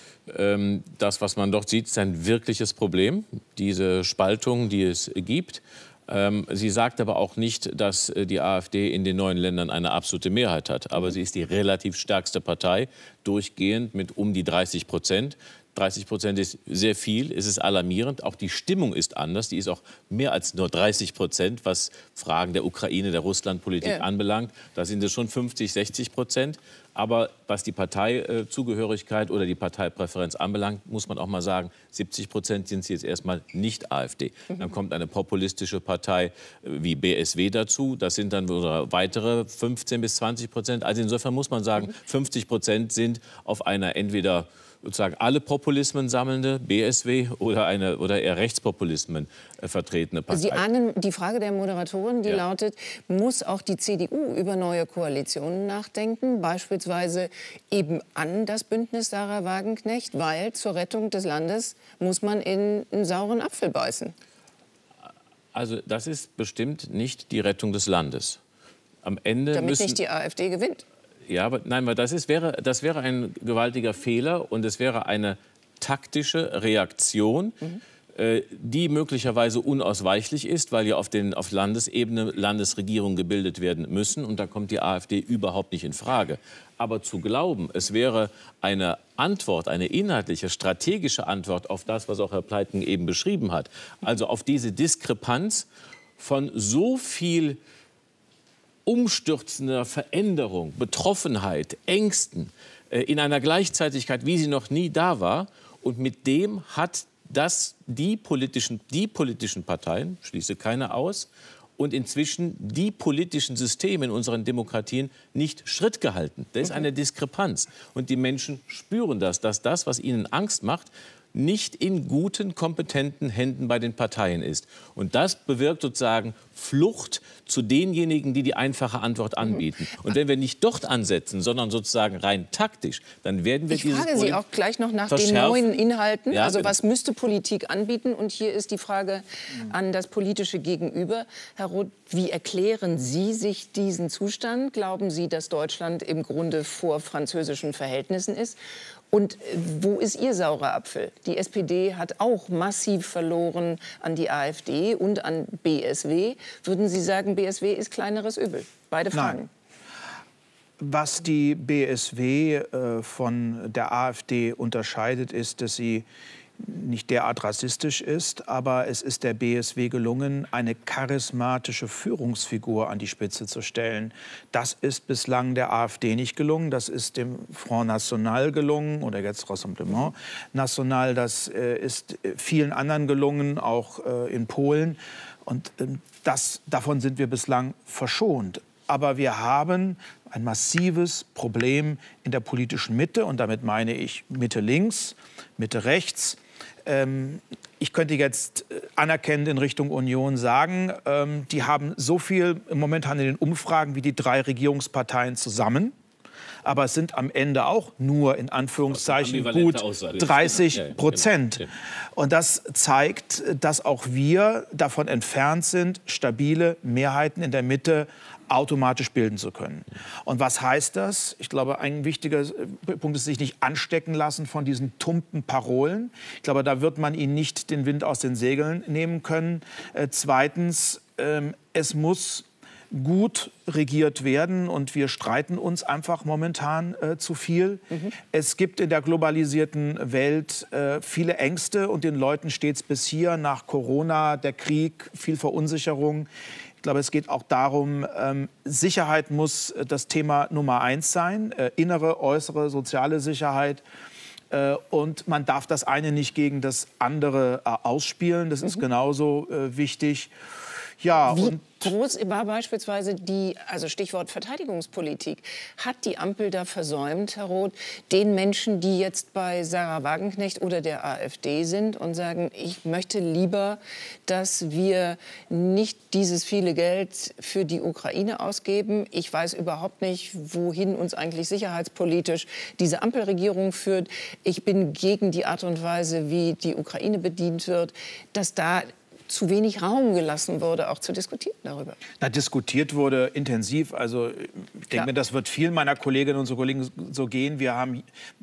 Das, was man dort sieht, ist ein wirkliches Problem, diese Spaltung, die es gibt. Sie sagt aber auch nicht, dass die AfD in den neuen Ländern eine absolute Mehrheit hat. Aber sie ist die relativ stärkste Partei, durchgehend mit um die dreißig Prozent. dreißig Prozent ist sehr viel, es ist alarmierend. Auch die Stimmung ist anders. Die ist auch mehr als nur dreißig Prozent, was Fragen der Ukraine, der Russlandpolitik ja. anbelangt. Da sind es schon fünfzig, sechzig Prozent. Aber was die Parteizugehörigkeit oder die Parteipräferenz anbelangt, muss man auch mal sagen, siebzig Prozent sind sie jetzt erstmal nicht AfD. Mhm. Dann kommt eine populistische Partei wie B S W dazu. Das sind dann weitere fünfzehn bis zwanzig Prozent. Also insofern muss man sagen, fünfzig Prozent sind auf einer entweder sozusagen alle Populismen sammelnde B S W oder eine oder eher Rechtspopulismen äh, vertretene Partei. Sie ahnen die Frage der Moderatorin, die ja. lautet, muss auch die C D U über neue Koalitionen nachdenken, beispielsweise eben an das Bündnis Sarah Wagenknecht, weil zur Rettung des Landes muss man in einen sauren Apfel beißen. Also das ist bestimmt nicht die Rettung des Landes. Am Ende Damit müssen nicht die AfD gewinnt. Ja, aber nein, weil das, ist, wäre, das wäre ein gewaltiger Fehler und es wäre eine taktische Reaktion, mhm. äh, die möglicherweise unausweichlich ist, weil ja auf, den, auf Landesebene Landesregierungen gebildet werden müssen und da kommt die AfD überhaupt nicht in Frage. Aber zu glauben, es wäre eine Antwort, eine inhaltliche, strategische Antwort auf das, was auch Herr Pleitgen eben beschrieben hat, also auf diese Diskrepanz von so viel umstürzender Veränderung, Betroffenheit, Ängsten äh, in einer Gleichzeitigkeit, wie sie noch nie da war. Und mit dem hat das die politischen, die politischen Parteien, schließe keine aus, und inzwischen die politischen Systeme in unseren Demokratien nicht Schritt gehalten. Da ist eine Diskrepanz. Und die Menschen spüren das, dass das, was ihnen Angst macht, nicht in guten, kompetenten Händen bei den Parteien ist. Und das bewirkt sozusagen Flucht zu denjenigen, die die einfache Antwort anbieten. Und wenn wir nicht dort ansetzen, sondern sozusagen rein taktisch, dann werden wir ich dieses frage Sie auch gleich noch nach den neuen Inhalten. Ja, also was müsste Politik anbieten? Und hier ist die Frage an das politische Gegenüber. Herr Roth, wie erklären Sie sich diesen Zustand? Glauben Sie, dass Deutschland im Grunde vor französischen Verhältnissen ist? Und wo ist Ihr saurer Apfel? Die S P D hat auch massiv verloren an die AfD und an B S W. Würden Sie sagen, B S W ist kleineres Übel? Beide Fragen. Nein. Was die B S W äh, von der AfD unterscheidet, ist, dass sie nicht derart rassistisch ist, aber es ist der B S W gelungen, eine charismatische Führungsfigur an die Spitze zu stellen. Das ist bislang der AfD nicht gelungen, das ist dem Front National gelungen oder jetzt Rassemblement National, das äh, ist vielen anderen gelungen, auch äh, in Polen. Und äh, das, davon sind wir bislang verschont. aber wir haben ein massives Problem in der politischen Mitte. Und damit meine ich Mitte links, Mitte rechts. Ähm, ich könnte jetzt anerkennend in Richtung Union sagen, ähm, die haben so viel momentan in den Umfragen wie die drei Regierungsparteien zusammen. Aber es sind am Ende auch nur in Anführungszeichen gut dreißig Prozent. Und das zeigt, dass auch wir davon entfernt sind, stabile Mehrheiten in der Mitte automatisch bilden zu können. Und was heißt das? Ich glaube, ein wichtiger Punkt ist, sich nicht anstecken lassen von diesen tumpen Parolen. Ich glaube, da wird man ihnen nicht den Wind aus den Segeln nehmen können. Äh, zweitens, ähm, es muss gut regiert werden und wir streiten uns einfach momentan äh, zu viel. Mhm. Es gibt in der globalisierten Welt äh, viele Ängste und den Leuten steht es bis hier nach Corona, der Krieg, viel Verunsicherung. Ich glaube, es geht auch darum, ähm, Sicherheit muss das Thema Nummer eins sein, äh, innere, äußere, soziale Sicherheit. Äh, und man darf das eine nicht gegen das andere äh, ausspielen. Das mhm. ist genauso äh, wichtig. Ja, Wie und groß war beispielsweise die, also Stichwort Verteidigungspolitik, hat die Ampel da versäumt, Herr Roth, den Menschen, die jetzt bei Sarah Wagenknecht oder der AfD sind und sagen, ich möchte lieber, dass wir nicht dieses viele Geld für die Ukraine ausgeben. Ich weiß überhaupt nicht, wohin uns eigentlich sicherheitspolitisch diese Ampelregierung führt. Ich bin gegen die Art und Weise, wie die Ukraine bedient wird, dass da zu wenig Raum gelassen wurde, auch zu diskutieren darüber. Na, diskutiert wurde intensiv. Also ich denke mir, das wird vielen meiner Kolleginnen und Kollegen so gehen. Wir haben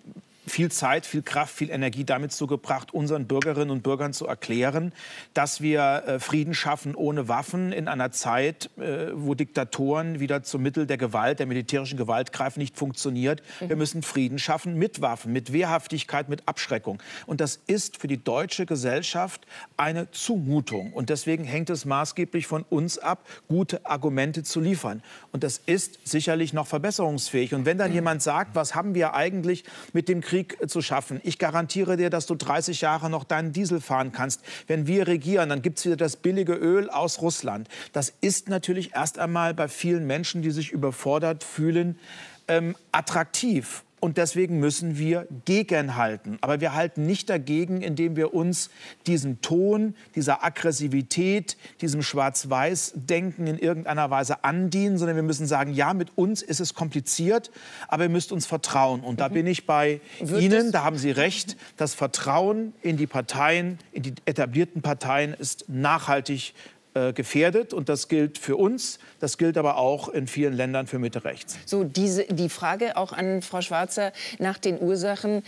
viel Zeit, viel Kraft, viel Energie damit zugebracht, unseren Bürgerinnen und Bürgern zu erklären, dass wir äh, Frieden schaffen ohne Waffen in einer Zeit, äh, wo Diktatoren wieder zum Mittel der Gewalt, der militärischen Gewalt greifen, nicht funktioniert. Mhm. Wir müssen Frieden schaffen mit Waffen, mit Wehrhaftigkeit, mit Abschreckung. Und das ist für die deutsche Gesellschaft eine Zumutung. Und deswegen hängt es maßgeblich von uns ab, gute Argumente zu liefern. Und das ist sicherlich noch verbesserungsfähig. Und wenn dann mhm. jemand sagt, was haben wir eigentlich mit dem Krieg Krieg zu schaffen. Ich garantiere dir, dass du dreißig Jahre noch deinen Diesel fahren kannst. Wenn wir regieren, dann gibt es wieder das billige Öl aus Russland. Das ist natürlich erst einmal bei vielen Menschen, die sich überfordert fühlen, ähm, attraktiv. Und deswegen müssen wir gegenhalten. Aber wir halten nicht dagegen, indem wir uns diesem Ton, dieser Aggressivität, diesem Schwarz-Weiß-Denken in irgendeiner Weise andienen, sondern wir müssen sagen, ja, mit uns ist es kompliziert, aber ihr müsst uns vertrauen. Und da bin ich bei Ihnen, da haben Sie recht, das Vertrauen in die Parteien, in die etablierten Parteien ist nachhaltig gefährdet. Und das gilt für uns, das gilt aber auch in vielen Ländern für Mitte-Rechts. So, diese, die Frage auch an Frau Schwarzer nach den Ursachen.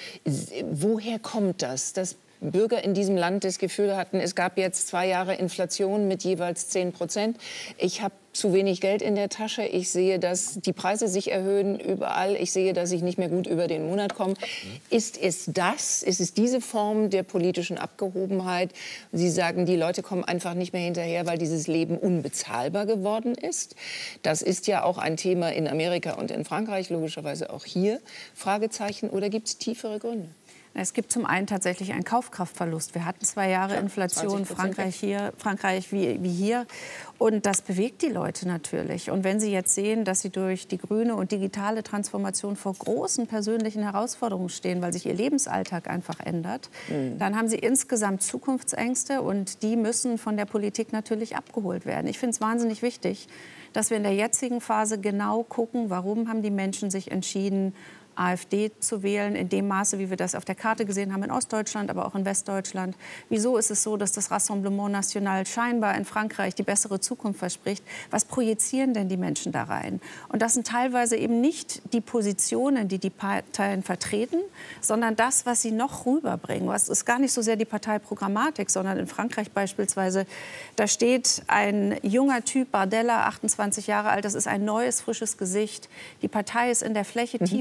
Woher kommt das, dass Bürger in diesem Land das Gefühl hatten, es gab jetzt zwei Jahre Inflation mit jeweils zehn Prozent. Ich habe zu wenig Geld in der Tasche. Ich sehe, dass die Preise sich erhöhen überall. Ich sehe, dass ich nicht mehr gut über den Monat komme. Ist es das? Ist es diese Form der politischen Abgehobenheit? Sie sagen, die Leute kommen einfach nicht mehr hinterher, weil dieses Leben unbezahlbar geworden ist. Das ist ja auch ein Thema in Amerika und in Frankreich, logischerweise auch hier. Fragezeichen, oder gibt es tiefere Gründe? Es gibt zum einen tatsächlich einen Kaufkraftverlust. Wir hatten zwei Jahre Inflation, Frankreich, hier, Frankreich wie, wie hier. Und das bewegt die Leute natürlich. Und wenn Sie jetzt sehen, dass sie durch die grüne und digitale Transformation vor großen persönlichen Herausforderungen stehen, weil sich ihr Lebensalltag einfach ändert, mhm. dann haben sie insgesamt Zukunftsängste und die müssen von der Politik natürlich abgeholt werden. Ich finde es wahnsinnig wichtig, dass wir in der jetzigen Phase genau gucken, warum haben die Menschen sich entschieden, AfD zu wählen, in dem Maße, wie wir das auf der Karte gesehen haben in Ostdeutschland, aber auch in Westdeutschland. Wieso ist es so, dass das Rassemblement National scheinbar in Frankreich die bessere Zukunft verspricht? Was projizieren denn die Menschen da rein? Und das sind teilweise eben nicht die Positionen, die die Parteien vertreten, sondern das, was sie noch rüberbringen. Das ist gar nicht so sehr die Parteiprogrammatik, sondern in Frankreich beispielsweise, da steht ein junger Typ, Bardella, achtundzwanzig Jahre alt, das ist ein neues, frisches Gesicht. Die Partei ist in der Fläche mhm. tief verankert.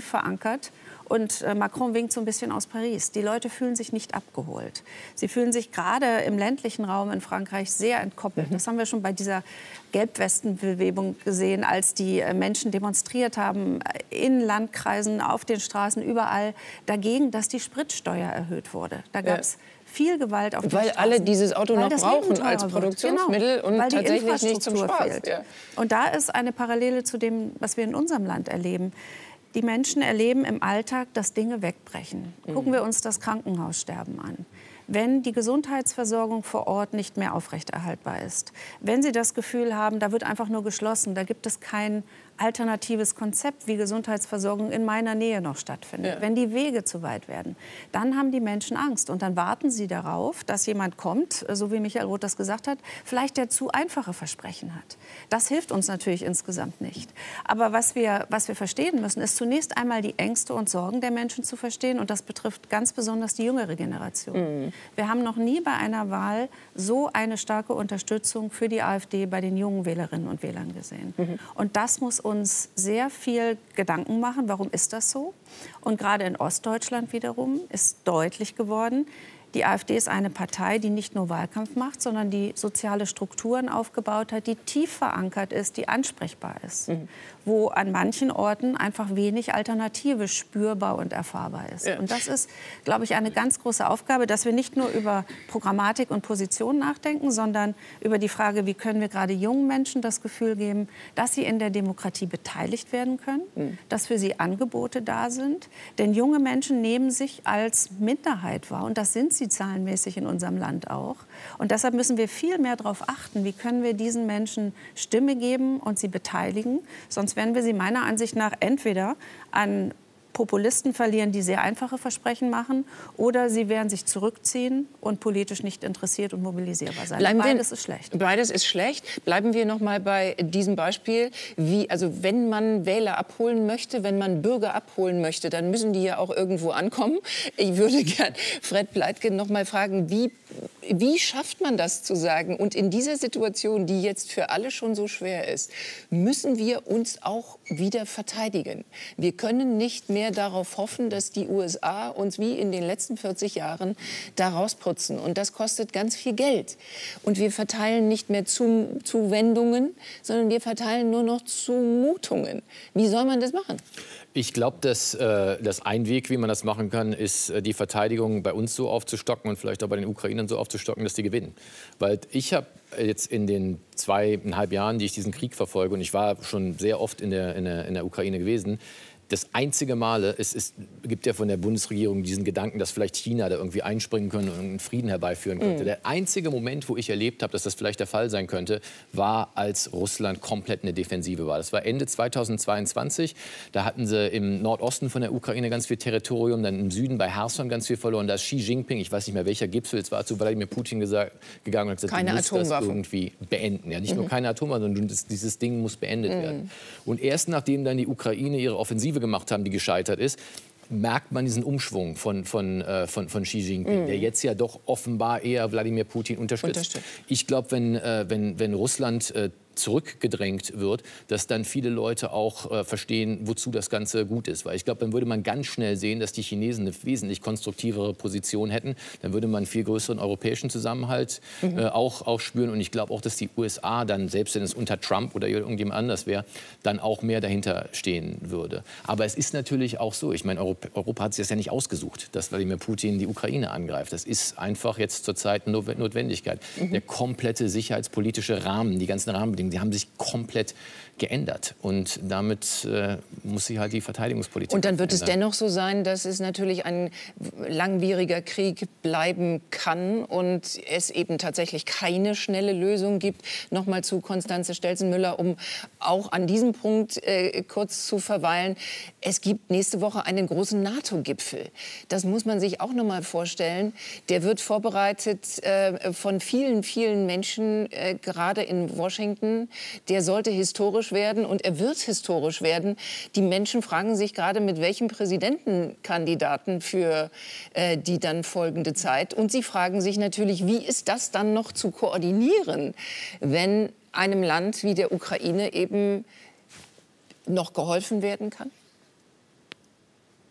verankert. Und äh, Macron winkt so ein bisschen aus Paris. Die Leute fühlen sich nicht abgeholt. Sie fühlen sich gerade im ländlichen Raum in Frankreich sehr entkoppelt. Mhm. Das haben wir schon bei dieser Gelbwestenbewegung gesehen, als die äh, Menschen demonstriert haben in Landkreisen, auf den Straßen, überall dagegen, dass die Spritsteuer erhöht wurde. Da gab es ja. viel Gewalt auf den Weil Straßen. alle dieses Auto weil noch brauchen als Produktionsmittel genau. und weil tatsächlich nicht zum Spaß. Fehlt. Ja. Und da ist eine Parallele zu dem, was wir in unserem Land erleben. Die Menschen erleben im Alltag, dass Dinge wegbrechen. Gucken wir uns das Krankenhaussterben an. Wenn die Gesundheitsversorgung vor Ort nicht mehr aufrechterhaltbar ist, wenn Sie das Gefühl haben, da wird einfach nur geschlossen, da gibt es kein alternatives Konzept, wie Gesundheitsversorgung in meiner Nähe noch stattfindet. Ja. Wenn die Wege zu weit werden, dann haben die Menschen Angst. Und dann warten sie darauf, dass jemand kommt, so wie Michael Roth das gesagt hat, vielleicht der zu einfache Versprechen hat. Das hilft uns natürlich insgesamt nicht. Aber was wir, was wir verstehen müssen, ist zunächst einmal die Ängste und Sorgen der Menschen zu verstehen. Und das betrifft ganz besonders die jüngere Generation. Mhm. Wir haben noch nie bei einer Wahl so eine starke Unterstützung für die AfD bei den jungen Wählerinnen und Wählern gesehen. Mhm. Und das muss uns sehr viel Gedanken machen, warum ist das so? Und gerade in Ostdeutschland wiederum ist deutlich geworden, die AfD ist eine Partei, die nicht nur Wahlkampf macht, sondern die soziale Strukturen aufgebaut hat, die tief verankert ist, die ansprechbar ist. Mhm. Wo an manchen Orten einfach wenig Alternative spürbar und erfahrbar ist. Ja. Und das ist, glaube ich, eine ganz große Aufgabe, dass wir nicht nur über Programmatik und Position nachdenken, sondern über die Frage, wie können wir gerade jungen Menschen das Gefühl geben, dass sie in der Demokratie beteiligt werden können, mhm. dass für sie Angebote da sind. Denn junge Menschen nehmen sich als Minderheit wahr und das sind sie zahlenmäßig in unserem Land auch. Und deshalb müssen wir viel mehr darauf achten, wie können wir diesen Menschen Stimme geben und sie beteiligen. Sonst werden wir sie meiner Ansicht nach entweder an Populisten verlieren, die sehr einfache Versprechen machen, oder sie werden sich zurückziehen und politisch nicht interessiert und mobilisierbar sein. Bleiben beides wir, ist schlecht. Beides ist schlecht. Bleiben wir noch mal bei diesem Beispiel. Wie, also wenn man Wähler abholen möchte, wenn man Bürger abholen möchte, dann müssen die ja auch irgendwo ankommen. Ich würde gern Fred Pleitgen noch mal fragen, wie, wie schafft man das zu sagen? Und in dieser Situation, die jetzt für alle schon so schwer ist, müssen wir uns auch wieder verteidigen. Wir können nicht mehr darauf hoffen, dass die U S A uns wie in den letzten vierzig Jahren da rausputzen. Und das kostet ganz viel Geld. Und wir verteilen nicht mehr zu, Zuwendungen, sondern wir verteilen nur noch Zumutungen. Wie soll man das machen? Ich glaube, dass, äh, dass ein Weg, wie man das machen kann, ist, äh, die Verteidigung bei uns so aufzustocken und vielleicht auch bei den Ukrainern so aufzustocken, dass die gewinnen. Weil ich habe jetzt in den zweieinhalb Jahren, die ich diesen Krieg verfolge, und ich war schon sehr oft in der, in der, in der Ukraine gewesen, das einzige Male, es ist, gibt ja von der Bundesregierung diesen Gedanken, dass vielleicht China da irgendwie einspringen könnte und einen Frieden herbeiführen könnte. Mhm. Der einzige Moment, wo ich erlebt habe, dass das vielleicht der Fall sein könnte, war, als Russland komplett in der Defensive war. Das war Ende zweitausendzweiundzwanzig. Da hatten sie im Nordosten von der Ukraine ganz viel Territorium, dann im Süden bei Cherson ganz viel verloren. Da ist Xi Jinping, ich weiß nicht mehr welcher Gipfel, jetzt war zu Wladimir Putin gesagt, gegangen und hat gesagt, keine du musst Atomwaffen. das irgendwie beenden. Ja, nicht mhm. nur keine Atomwaffen, sondern das, dieses Ding muss beendet mhm. werden. Und erst nachdem dann die Ukraine ihre Offensive gemacht haben, die gescheitert ist, merkt man diesen Umschwung von, von, äh, von, von Xi Jinping, mm. der jetzt ja doch offenbar eher Wladimir Putin unterstützt. unterstützt. Ich glaube, wenn, äh, wenn, wenn Russland äh, zurückgedrängt wird, dass dann viele Leute auch äh, verstehen, wozu das Ganze gut ist. Weil ich glaube, dann würde man ganz schnell sehen, dass die Chinesen eine wesentlich konstruktivere Position hätten. Dann würde man einen viel größeren europäischen Zusammenhalt mhm. äh, auch, auch spüren. Und ich glaube auch, dass die U S A dann, selbst wenn es unter Trump oder irgendjemand anders wäre, dann auch mehr dahinter stehen würde. Aber es ist natürlich auch so, ich meine, Europa, Europa hat sich das ja nicht ausgesucht, dass Wladimir Putin die Ukraine angreift. Das ist einfach jetzt zurzeit eine Notwendigkeit. Mhm. Der komplette sicherheitspolitische Rahmen, die ganzen Rahmenbedingungen, die haben sich komplett geändert. Und damit äh, muss sich halt die Verteidigungspolitik Und dann wird ändern. es dennoch so sein, dass es natürlich ein langwieriger Krieg bleiben kann und es eben tatsächlich keine schnelle Lösung gibt. Nochmal zu Constanze Stelzenmüller, um auch an diesem Punkt äh, kurz zu verweilen. Es gibt nächste Woche einen großen NATO-Gipfel. Das muss man sich auch noch mal vorstellen. Der wird vorbereitet äh, von vielen, vielen Menschen, äh, gerade in Washington. Der sollte historisch werden und er wird historisch werden. Die Menschen fragen sich gerade, mit welchem Präsidentenkandidaten für äh, die dann folgende Zeit. Und sie fragen sich natürlich, wie ist das dann noch zu koordinieren, wenn einem Land wie der Ukraine eben noch geholfen werden kann?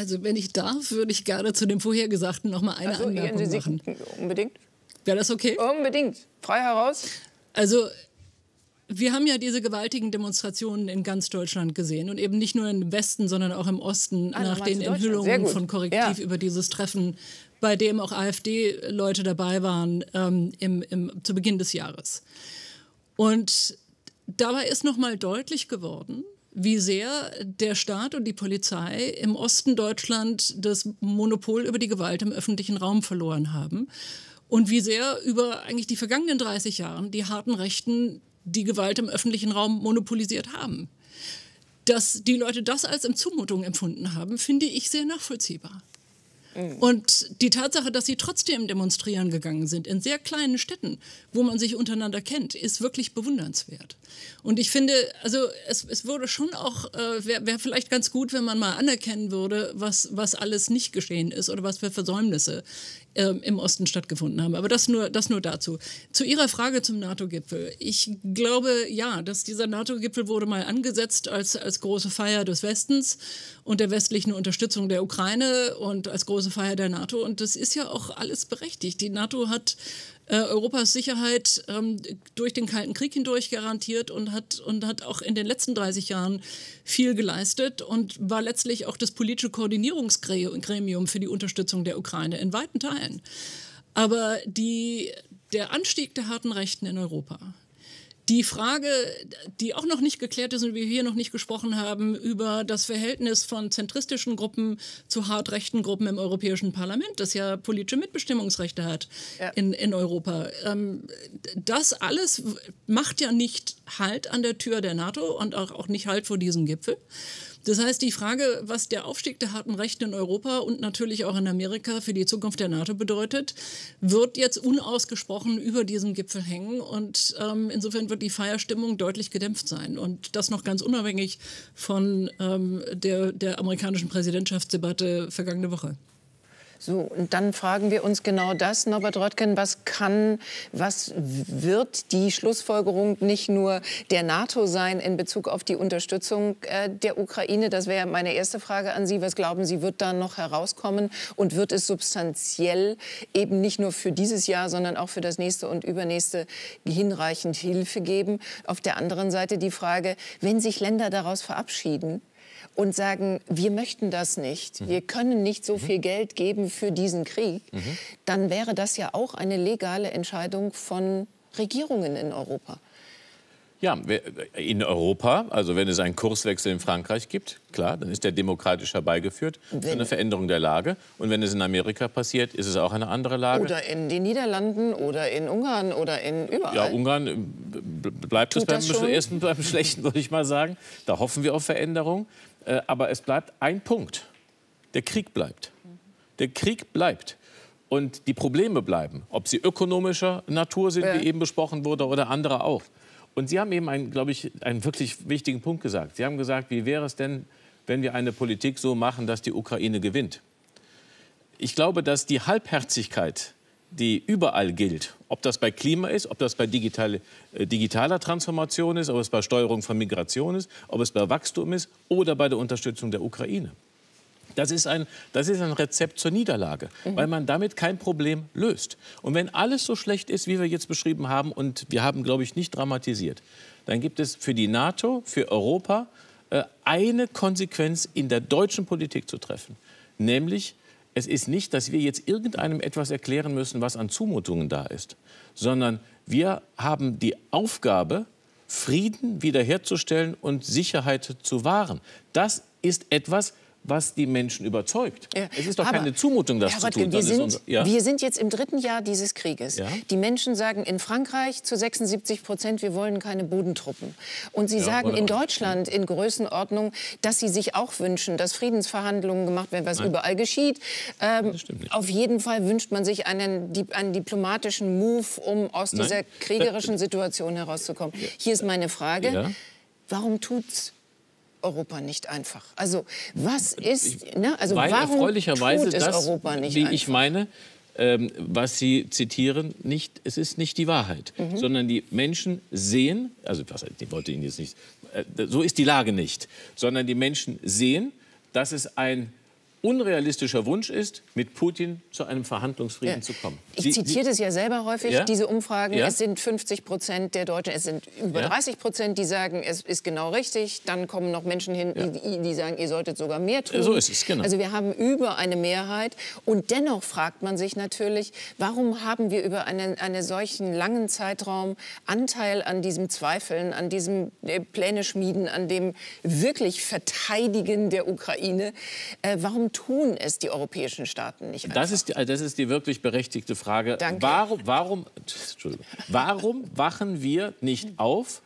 Also wenn ich darf, würde ich gerne zu dem Vorhergesagten noch mal eine also, Anmerkung Sie machen. Unbedingt. Wäre das okay? Unbedingt. Frei heraus. Also wir haben ja diese gewaltigen Demonstrationen in ganz Deutschland gesehen und eben nicht nur im Westen, sondern auch im Osten Ah, nach den Enthüllungen von Korrektiv ja. über dieses Treffen, bei dem auch AfD-Leute dabei waren ähm, im, im, zu Beginn des Jahres. Und dabei ist noch mal deutlich geworden, wie sehr der Staat und die Polizei im Osten Deutschland das Monopol über die Gewalt im öffentlichen Raum verloren haben und wie sehr über eigentlich die vergangenen dreißig Jahre die harten Rechten die Gewalt im öffentlichen Raum monopolisiert haben. Dass die Leute das als Zumutung empfunden haben, finde ich sehr nachvollziehbar. Mhm. Und die Tatsache, dass sie trotzdem demonstrieren gegangen sind in sehr kleinen Städten, wo man sich untereinander kennt, ist wirklich bewundernswert. Und ich finde, also es, es würde schon auch, äh, wäre wär vielleicht ganz gut, wenn man mal anerkennen würde, was, was alles nicht geschehen ist oder was für Versäumnisse äh, im Osten stattgefunden haben. Aber das nur, das nur dazu. Zu Ihrer Frage zum NATO-Gipfel. Ich glaube, ja, dass dieser NATO-Gipfel wurde mal angesetzt als, als große Feier des Westens und der westlichen Unterstützung der Ukraine und als große Feier der NATO. Und das ist ja auch alles berechtigt. Die NATO hat äh, Europas Sicherheit ähm, durch den Kalten Krieg hindurch garantiert und hat, und hat auch in den letzten dreißig Jahren viel geleistet und war letztlich auch das politische Koordinierungsgremium für die Unterstützung der Ukraine in weiten Teilen. Aber die, der Anstieg der harten Rechten in Europa, die Frage, die auch noch nicht geklärt ist und wir hier noch nicht gesprochen haben, über das Verhältnis von zentristischen Gruppen zu hart rechten Gruppen im Europäischen Parlament, das ja politische Mitbestimmungsrechte hat ja. in, in Europa. Ähm, das alles macht ja nicht Halt an der Tür der NATO und auch, auch nicht Halt vor diesem Gipfel. Das heißt, die Frage, was der Aufstieg der harten Rechten in Europa und natürlich auch in Amerika für die Zukunft der NATO bedeutet, wird jetzt unausgesprochen über diesem Gipfel hängen. Und ähm, insofern wird die Feierstimmung deutlich gedämpft sein. Und das noch ganz unabhängig von ähm, der, der amerikanischen Präsidentschaftsdebatte vergangene Woche. So, und dann fragen wir uns genau das, Norbert Röttgen, was kann, was wird die Schlussfolgerung nicht nur der NATO sein in Bezug auf die Unterstützung äh, der Ukraine? Das wäre meine erste Frage an Sie. Was glauben Sie, wird da noch herauskommen? Und wird es substanziell eben nicht nur für dieses Jahr, sondern auch für das nächste und übernächste hinreichend Hilfe geben? Auf der anderen Seite die Frage, wenn sich Länder daraus verabschieden und sagen, wir möchten das nicht, mhm. wir können nicht so viel Geld geben für diesen Krieg, mhm. dann wäre das ja auch eine legale Entscheidung von Regierungen in Europa. Ja, in Europa, also wenn es einen Kurswechsel in Frankreich gibt, klar, dann ist der demokratisch herbeigeführt, eine Veränderung der Lage. Und wenn es in Amerika passiert, ist es auch eine andere Lage. Oder in den Niederlanden oder in Ungarn oder in überall. Ja, Ungarn bleibt es beim, beim ersten, beim Schlechten, würde ich mal sagen. Da hoffen wir auf Veränderung. Aber es bleibt ein Punkt. Der Krieg bleibt. Der Krieg bleibt. Und die Probleme bleiben, ob sie ökonomischer Natur sind, ja. wie eben besprochen wurde, oder andere auch. Und Sie haben eben, einen, glaube ich, einen wirklich wichtigen Punkt gesagt. Sie haben gesagt, wie wäre es denn, wenn wir eine Politik so machen, dass die Ukraine gewinnt? Ich glaube, dass die Halbherzigkeit, die überall gilt, ob das bei Klima ist, ob das bei digital, äh, digitaler Transformation ist, ob es bei Steuerung von Migration ist, ob es bei Wachstum ist oder bei der Unterstützung der Ukraine. Das ist ein, das ist ein Rezept zur Niederlage, mhm. weil man damit kein Problem löst. Und wenn alles so schlecht ist, wie wir jetzt beschrieben haben, und wir haben, glaube ich, nicht dramatisiert, dann gibt es für die NATO, für Europa, äh, eine Konsequenz in der deutschen Politik zu treffen. Nämlich, es ist nicht, dass wir jetzt irgendeinem etwas erklären müssen, was an Zumutungen da ist, sondern wir haben die Aufgabe, Frieden wiederherzustellen und Sicherheit zu wahren. Das ist etwas, was die Menschen überzeugt. Ja. Es ist doch Aber, keine Zumutung, das Herr zu Röttgen, tun. Wir sind, unser, ja? wir sind jetzt im dritten Jahr dieses Krieges. Ja? Die Menschen sagen in Frankreich zu sechsundsiebzig Prozent, wir wollen keine Bodentruppen. Und sie ja, sagen in Deutschland in Größenordnung, dass sie sich auch wünschen, dass Friedensverhandlungen gemacht werden, was Nein. überall geschieht. Ähm, auf jeden Fall wünscht man sich einen, einen diplomatischen Move, um aus Nein. dieser kriegerischen Situation herauszukommen. Ja. Hier ist meine Frage, ja. warum tut's Europa nicht einfach? Also was ist, ne? also Weil warum erfreulicherweise tut es das, Europa nicht wie einfach? ich meine, ähm, was Sie zitieren, nicht, es ist nicht die Wahrheit, mhm. sondern die Menschen sehen, also was, ich wollte Ihnen jetzt nicht, äh, so ist die Lage nicht, sondern die Menschen sehen, dass es ein unrealistischer Wunsch ist, mit Putin zu einem Verhandlungsfrieden ja. zu kommen. Ich Sie, zitiere das ja selber häufig, ja? diese Umfragen. Ja? Es sind fünfzig Prozent der Deutschen, es sind über ja? dreißig Prozent, die sagen, es ist genau richtig. Dann kommen noch Menschen hin, ja. die, die sagen, ihr solltet sogar mehr tun. So ist es, genau. Also wir haben über eine Mehrheit. Und dennoch fragt man sich natürlich, warum haben wir über einen, einen solchen langen Zeitraum Anteil an diesem Zweifeln, an diesem äh, Pläne schmieden, an dem wirklich Verteidigen der Ukraine. Äh, warum tun es die europäischen Staaten nicht einfach? Das ist, die, das ist die wirklich berechtigte Frage. Danke. Warum, warum, Entschuldigung, warum wachen wir nicht auf?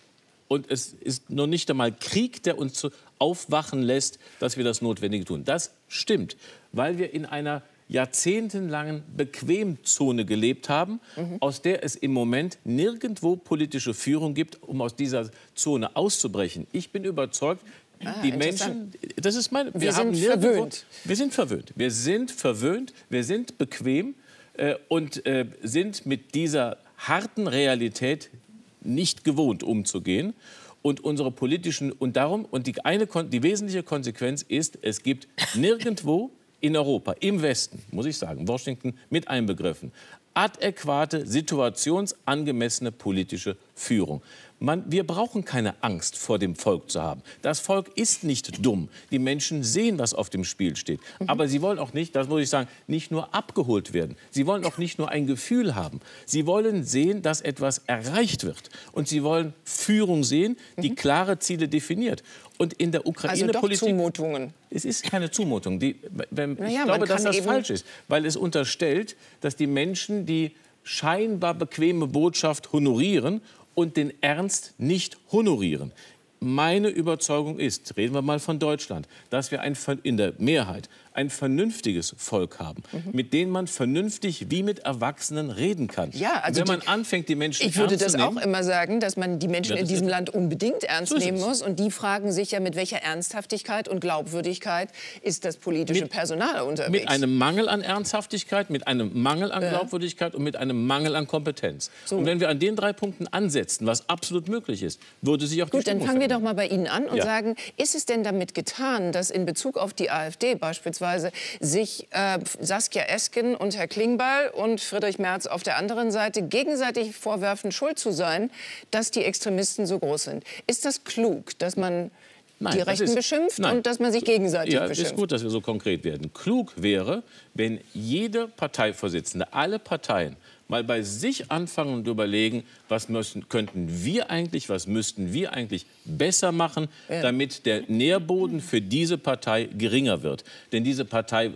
Und es ist noch nicht einmal Krieg, der uns zu aufwachen lässt, dass wir das Notwendige tun. Das stimmt, weil wir in einer jahrzehntelangen Bequemzone gelebt haben, mhm. aus der es im Moment nirgendwo politische Führung gibt, um aus dieser Zone auszubrechen. Ich bin überzeugt, ah, die Menschen, das ist meine, wir, wir haben sind verwöhnt. Wir sind verwöhnt. Wir sind verwöhnt, wir sind bequem äh, und äh, sind mit dieser harten Realität nicht gewohnt umzugehen. Und unsere politischen, und darum, und die, eine, die wesentliche Konsequenz ist, es gibt nirgendwo in Europa, im Westen, muss ich sagen, Washington mit einbegriffen, adäquate, situationsangemessene politische Führung. Man, wir brauchen keine Angst vor dem Volk zu haben. Das Volk ist nicht dumm. Die Menschen sehen, was auf dem Spiel steht. Mhm. Aber sie wollen auch nicht, das muss ich sagen, nicht nur abgeholt werden. Sie wollen auch nicht nur ein Gefühl haben. Sie wollen sehen, dass etwas erreicht wird. Und sie wollen Führung sehen, die mhm. klare Ziele definiert. Und in der Ukraine-Politik... Also doch Zumutungen. Es ist keine Zumutung. Die, wenn, naja, ich glaube, dass das falsch ist. Weil es unterstellt, dass die Menschen die scheinbar bequeme Botschaft honorieren und den Ernst nicht honorieren. Meine Überzeugung ist, reden wir mal von Deutschland, dass wir ein, in der Mehrheit ein vernünftiges Volk haben, mhm. mit dem man vernünftig wie mit Erwachsenen reden kann. Ja, also wenn man die, anfängt, die Menschen ich würde ernst das zu nehmen, auch immer sagen, dass man die Menschen ja, in diesem Land unbedingt ernst so nehmen muss. Und die fragen sich ja, mit welcher Ernsthaftigkeit und Glaubwürdigkeit ist das politische mit, Personal unterwegs. Mit einem Mangel an Ernsthaftigkeit, mit einem Mangel an ja. Glaubwürdigkeit und mit einem Mangel an Kompetenz. So. Und wenn wir an den drei Punkten ansetzen, was absolut möglich ist, würde sich auch die Gut, dann fangen wir doch mal bei Ihnen an und ja. sagen, ist es denn damit getan, dass in Bezug auf die AfD beispielsweise sich Äh, Saskia Esken und Herr Klingbeil und Friedrich Merz auf der anderen Seite gegenseitig vorwerfen, schuld zu sein, dass die Extremisten so groß sind? Ist das klug, dass man nein, die Rechten ist, beschimpft nein. und dass man sich gegenseitig ja, beschimpft? Ja, ist gut, dass wir so konkret werden. Klug wäre, wenn jede Parteivorsitzende, alle Parteien, mal bei sich anfangen und überlegen, was müssen, könnten wir eigentlich, was müssten wir eigentlich besser machen, ja. damit der Nährboden für diese Partei geringer wird. Denn diese Partei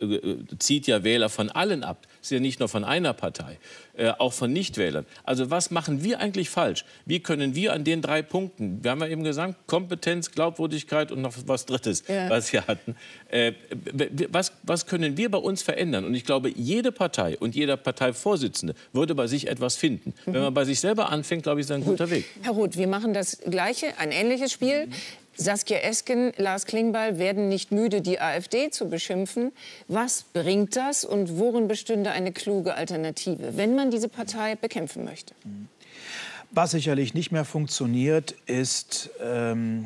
zieht ja Wähler von allen ab. Das ist ja nicht nur von einer Partei, äh, auch von Nichtwählern. Also was machen wir eigentlich falsch? Wie können wir an den drei Punkten, wir haben ja eben gesagt, Kompetenz, Glaubwürdigkeit und noch was Drittes, ja. was wir hatten, äh, was, was können wir bei uns verändern? Und ich glaube, jede Partei und jeder Parteivorsitzende würde bei sich etwas finden. Mhm. Wenn man bei sich selber anfängt, glaube ich, ist das ein Gut. guter Weg. Herr Roth, wir machen das Gleiche, ein ähnliches Spiel. Mhm. Saskia Esken, Lars Klingbeil werden nicht müde, die AfD zu beschimpfen. Was bringt das und worin bestünde eine kluge Alternative, wenn man diese Partei bekämpfen möchte? Was sicherlich nicht mehr funktioniert, ist ähm,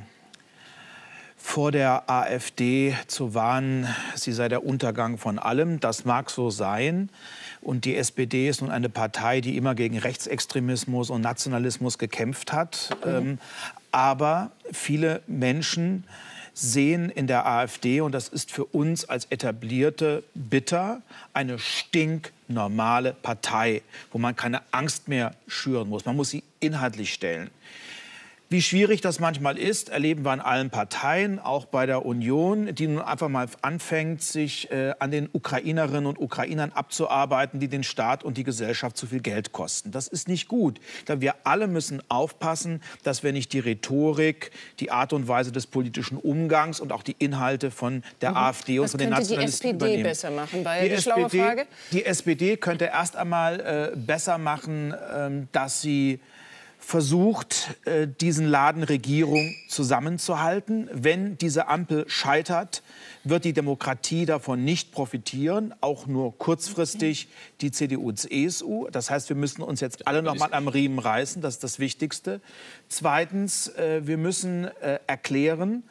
vor der AfD zu warnen, sie sei der Untergang von allem. Das mag so sein. Und die S P D ist nun eine Partei, die immer gegen Rechtsextremismus und Nationalismus gekämpft hat. Mhm. Ähm, aber viele Menschen sehen in der AfD, und das ist für uns als Etablierte bitter, eine stinknormale Partei, wo man keine Angst mehr schüren muss. Man muss sie inhaltlich stellen. Wie schwierig das manchmal ist, erleben wir in allen Parteien, auch bei der Union, die nun einfach mal anfängt, sich äh, an den Ukrainerinnen und Ukrainern abzuarbeiten, die den Staat und die Gesellschaft zu viel Geld kosten. Das ist nicht gut. Wir alle müssen aufpassen, dass wir nicht die Rhetorik, die Art und Weise des politischen Umgangs und auch die Inhalte von der mhm. AfD und Was von den Nationalisten übernehmen. Was könnte die S P D besser machen? War ja die, die schlaue S P D, Frage. Die S P D könnte erst einmal äh, besser machen, äh, dass sie versucht, diesen Laden Regierung zusammenzuhalten. Wenn diese Ampel scheitert, wird die Demokratie davon nicht profitieren, auch nur kurzfristig die C D U und C S U. Das heißt, wir müssen uns jetzt alle noch mal am Riemen reißen, das ist das Wichtigste. Zweitens, wir müssen erklären,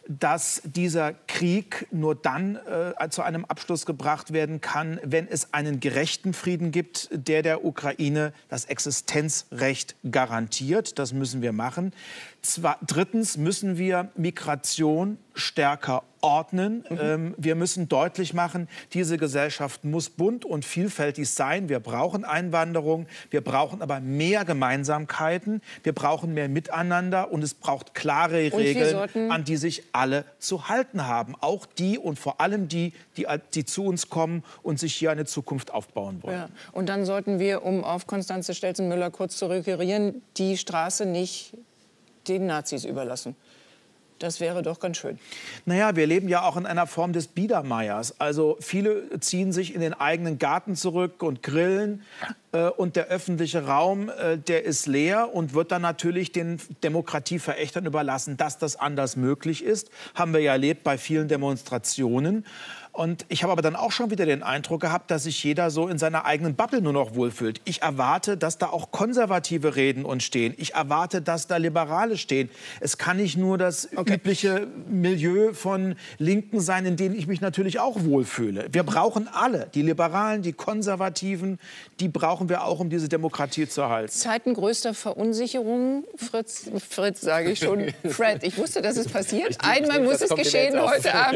dass dieser Krieg nur dann äh, zu einem Abschluss gebracht werden kann, wenn es einen gerechten Frieden gibt, der der Ukraine das Existenzrecht garantiert. Das müssen wir machen. Zwar, drittens müssen wir Migration stärker ordnen. Mhm. Ähm, wir müssen deutlich machen, diese Gesellschaft muss bunt und vielfältig sein. Wir brauchen Einwanderung, wir brauchen aber mehr Gemeinsamkeiten, wir brauchen mehr Miteinander und es braucht klare Regeln, an die sich alle zu halten haben. Auch die und vor allem die, die, die zu uns kommen und sich hier eine Zukunft aufbauen wollen. Ja. Und dann sollten wir, um auf Konstanze Stelzen-Müller kurz zu rekurrieren, die Straße nicht den Nazis überlassen. Das wäre doch ganz schön. Naja, wir leben ja auch in einer Form des Biedermeiers. Also viele ziehen sich in den eigenen Garten zurück und grillen. Äh, und der öffentliche Raum, äh, der ist leer und wird dann natürlich den Demokratieverächtern überlassen. Dass das anders möglich ist, haben wir ja erlebt bei vielen Demonstrationen. Und ich habe aber dann auch schon wieder den Eindruck gehabt, dass sich jeder so in seiner eigenen Bubble nur noch wohlfühlt. Ich erwarte, dass da auch Konservative reden und stehen. Ich erwarte, dass da Liberale stehen. Es kann nicht nur das okay. übliche Milieu von Linken sein, in dem ich mich natürlich auch wohlfühle. Wir brauchen alle, die Liberalen, die Konservativen, die brauchen wir auch, um diese Demokratie zu erhalten. Zeiten größter Verunsicherung, Fritz, Fritz sage ich schon, Fred, ich wusste, dass es passiert. Einmal muss es geschehen heute Abend.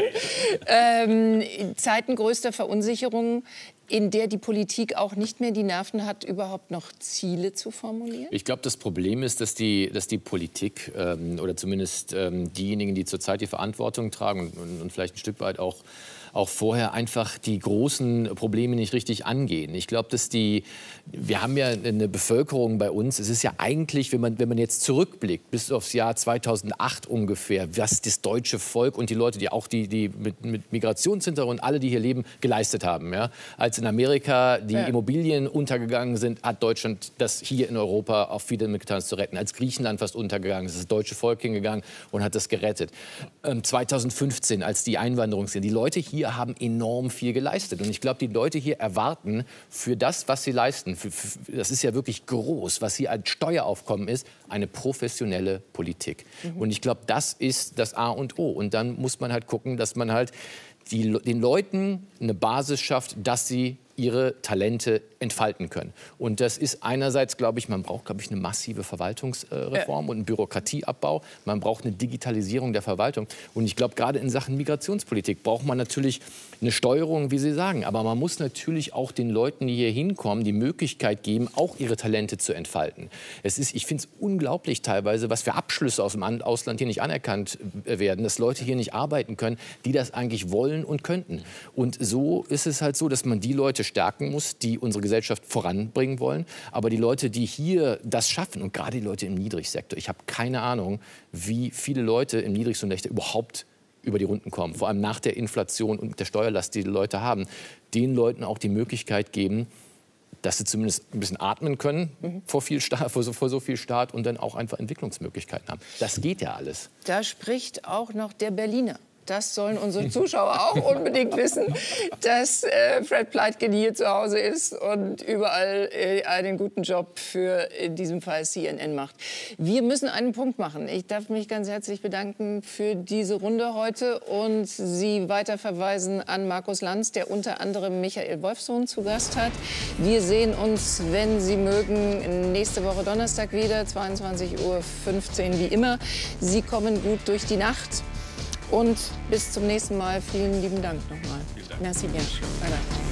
Ähm, Zeiten größter Verunsicherung, in der die Politik auch nicht mehr die Nerven hat, überhaupt noch Ziele zu formulieren? Ich glaube, das Problem ist, dass die, dass die Politik ähm, oder zumindest ähm, diejenigen, die zurzeit die Verantwortung tragen und, und, und vielleicht ein Stück weit auch auch vorher einfach die großen Probleme nicht richtig angehen. Ich glaube, dass die, wir haben ja eine Bevölkerung bei uns, es ist ja eigentlich, wenn man, wenn man jetzt zurückblickt, bis aufs Jahr zweitausendacht ungefähr, was das deutsche Volk und die Leute, die auch die, die mit, mit Migrationshintergrund, alle, die hier leben, geleistet haben. Ja? Als in Amerika die ja. Immobilien untergegangen sind, hat Deutschland das hier in Europa auf viele getan, zu retten. Als Griechenland fast untergegangen ist, ist das deutsche Volk hingegangen und hat das gerettet. Ähm, zweitausendfünfzehn, als die Einwanderung sind, die Leute hier haben enorm viel geleistet. Und ich glaube, die Leute hier erwarten für das, was sie leisten, für, für, das ist ja wirklich groß, was hier als Steueraufkommen ist, eine professionelle Politik. Mhm. Und ich glaube, das ist das A und O. Und dann muss man halt gucken, dass man halt die, den Leuten eine Basis schafft, dass sie ihre Talente entfalten können. Und das ist einerseits, glaube ich, man braucht, glaube ich, eine massive Verwaltungsreform ja. und einen Bürokratieabbau. Man braucht eine Digitalisierung der Verwaltung. Und ich glaube, gerade in Sachen Migrationspolitik braucht man natürlich eine Steuerung, wie Sie sagen. Aber man muss natürlich auch den Leuten, die hier hinkommen, die Möglichkeit geben, auch ihre Talente zu entfalten. Es ist, ich finde es unglaublich teilweise, was für Abschlüsse aus dem Ausland hier nicht anerkannt werden, dass Leute hier nicht arbeiten können, die das eigentlich wollen und könnten. Und so ist es halt so, dass man die Leute stärken muss, die unsere Gesellschaft voranbringen wollen. Aber die Leute, die hier das schaffen, und gerade die Leute im Niedrigsektor, ich habe keine Ahnung, wie viele Leute im Niedrigsektor überhaupt über die Runden kommen. Vor allem nach der Inflation und der Steuerlast, die die Leute haben. Den Leuten auch die Möglichkeit geben, dass sie zumindest ein bisschen atmen können mhm. vor, viel Staat, vor, so, vor so viel Staat und dann auch einfach Entwicklungsmöglichkeiten haben. Das geht ja alles. Da spricht auch noch der Berliner. Das sollen unsere Zuschauer auch unbedingt wissen, dass äh, Fred Pleitgen hier zu Hause ist und überall äh, einen guten Job für in diesem Fall C N N macht. Wir müssen einen Punkt machen. Ich darf mich ganz herzlich bedanken für diese Runde heute und Sie weiterverweisen an Markus Lanz, der unter anderem Michael Wolfsohn zu Gast hat. Wir sehen uns, wenn Sie mögen, nächste Woche Donnerstag wieder, zweiundzwanzig Uhr fünfzehn wie immer. Sie kommen gut durch die Nacht. Und bis zum nächsten Mal. Vielen lieben Dank nochmal. Merci bien. Bye bye.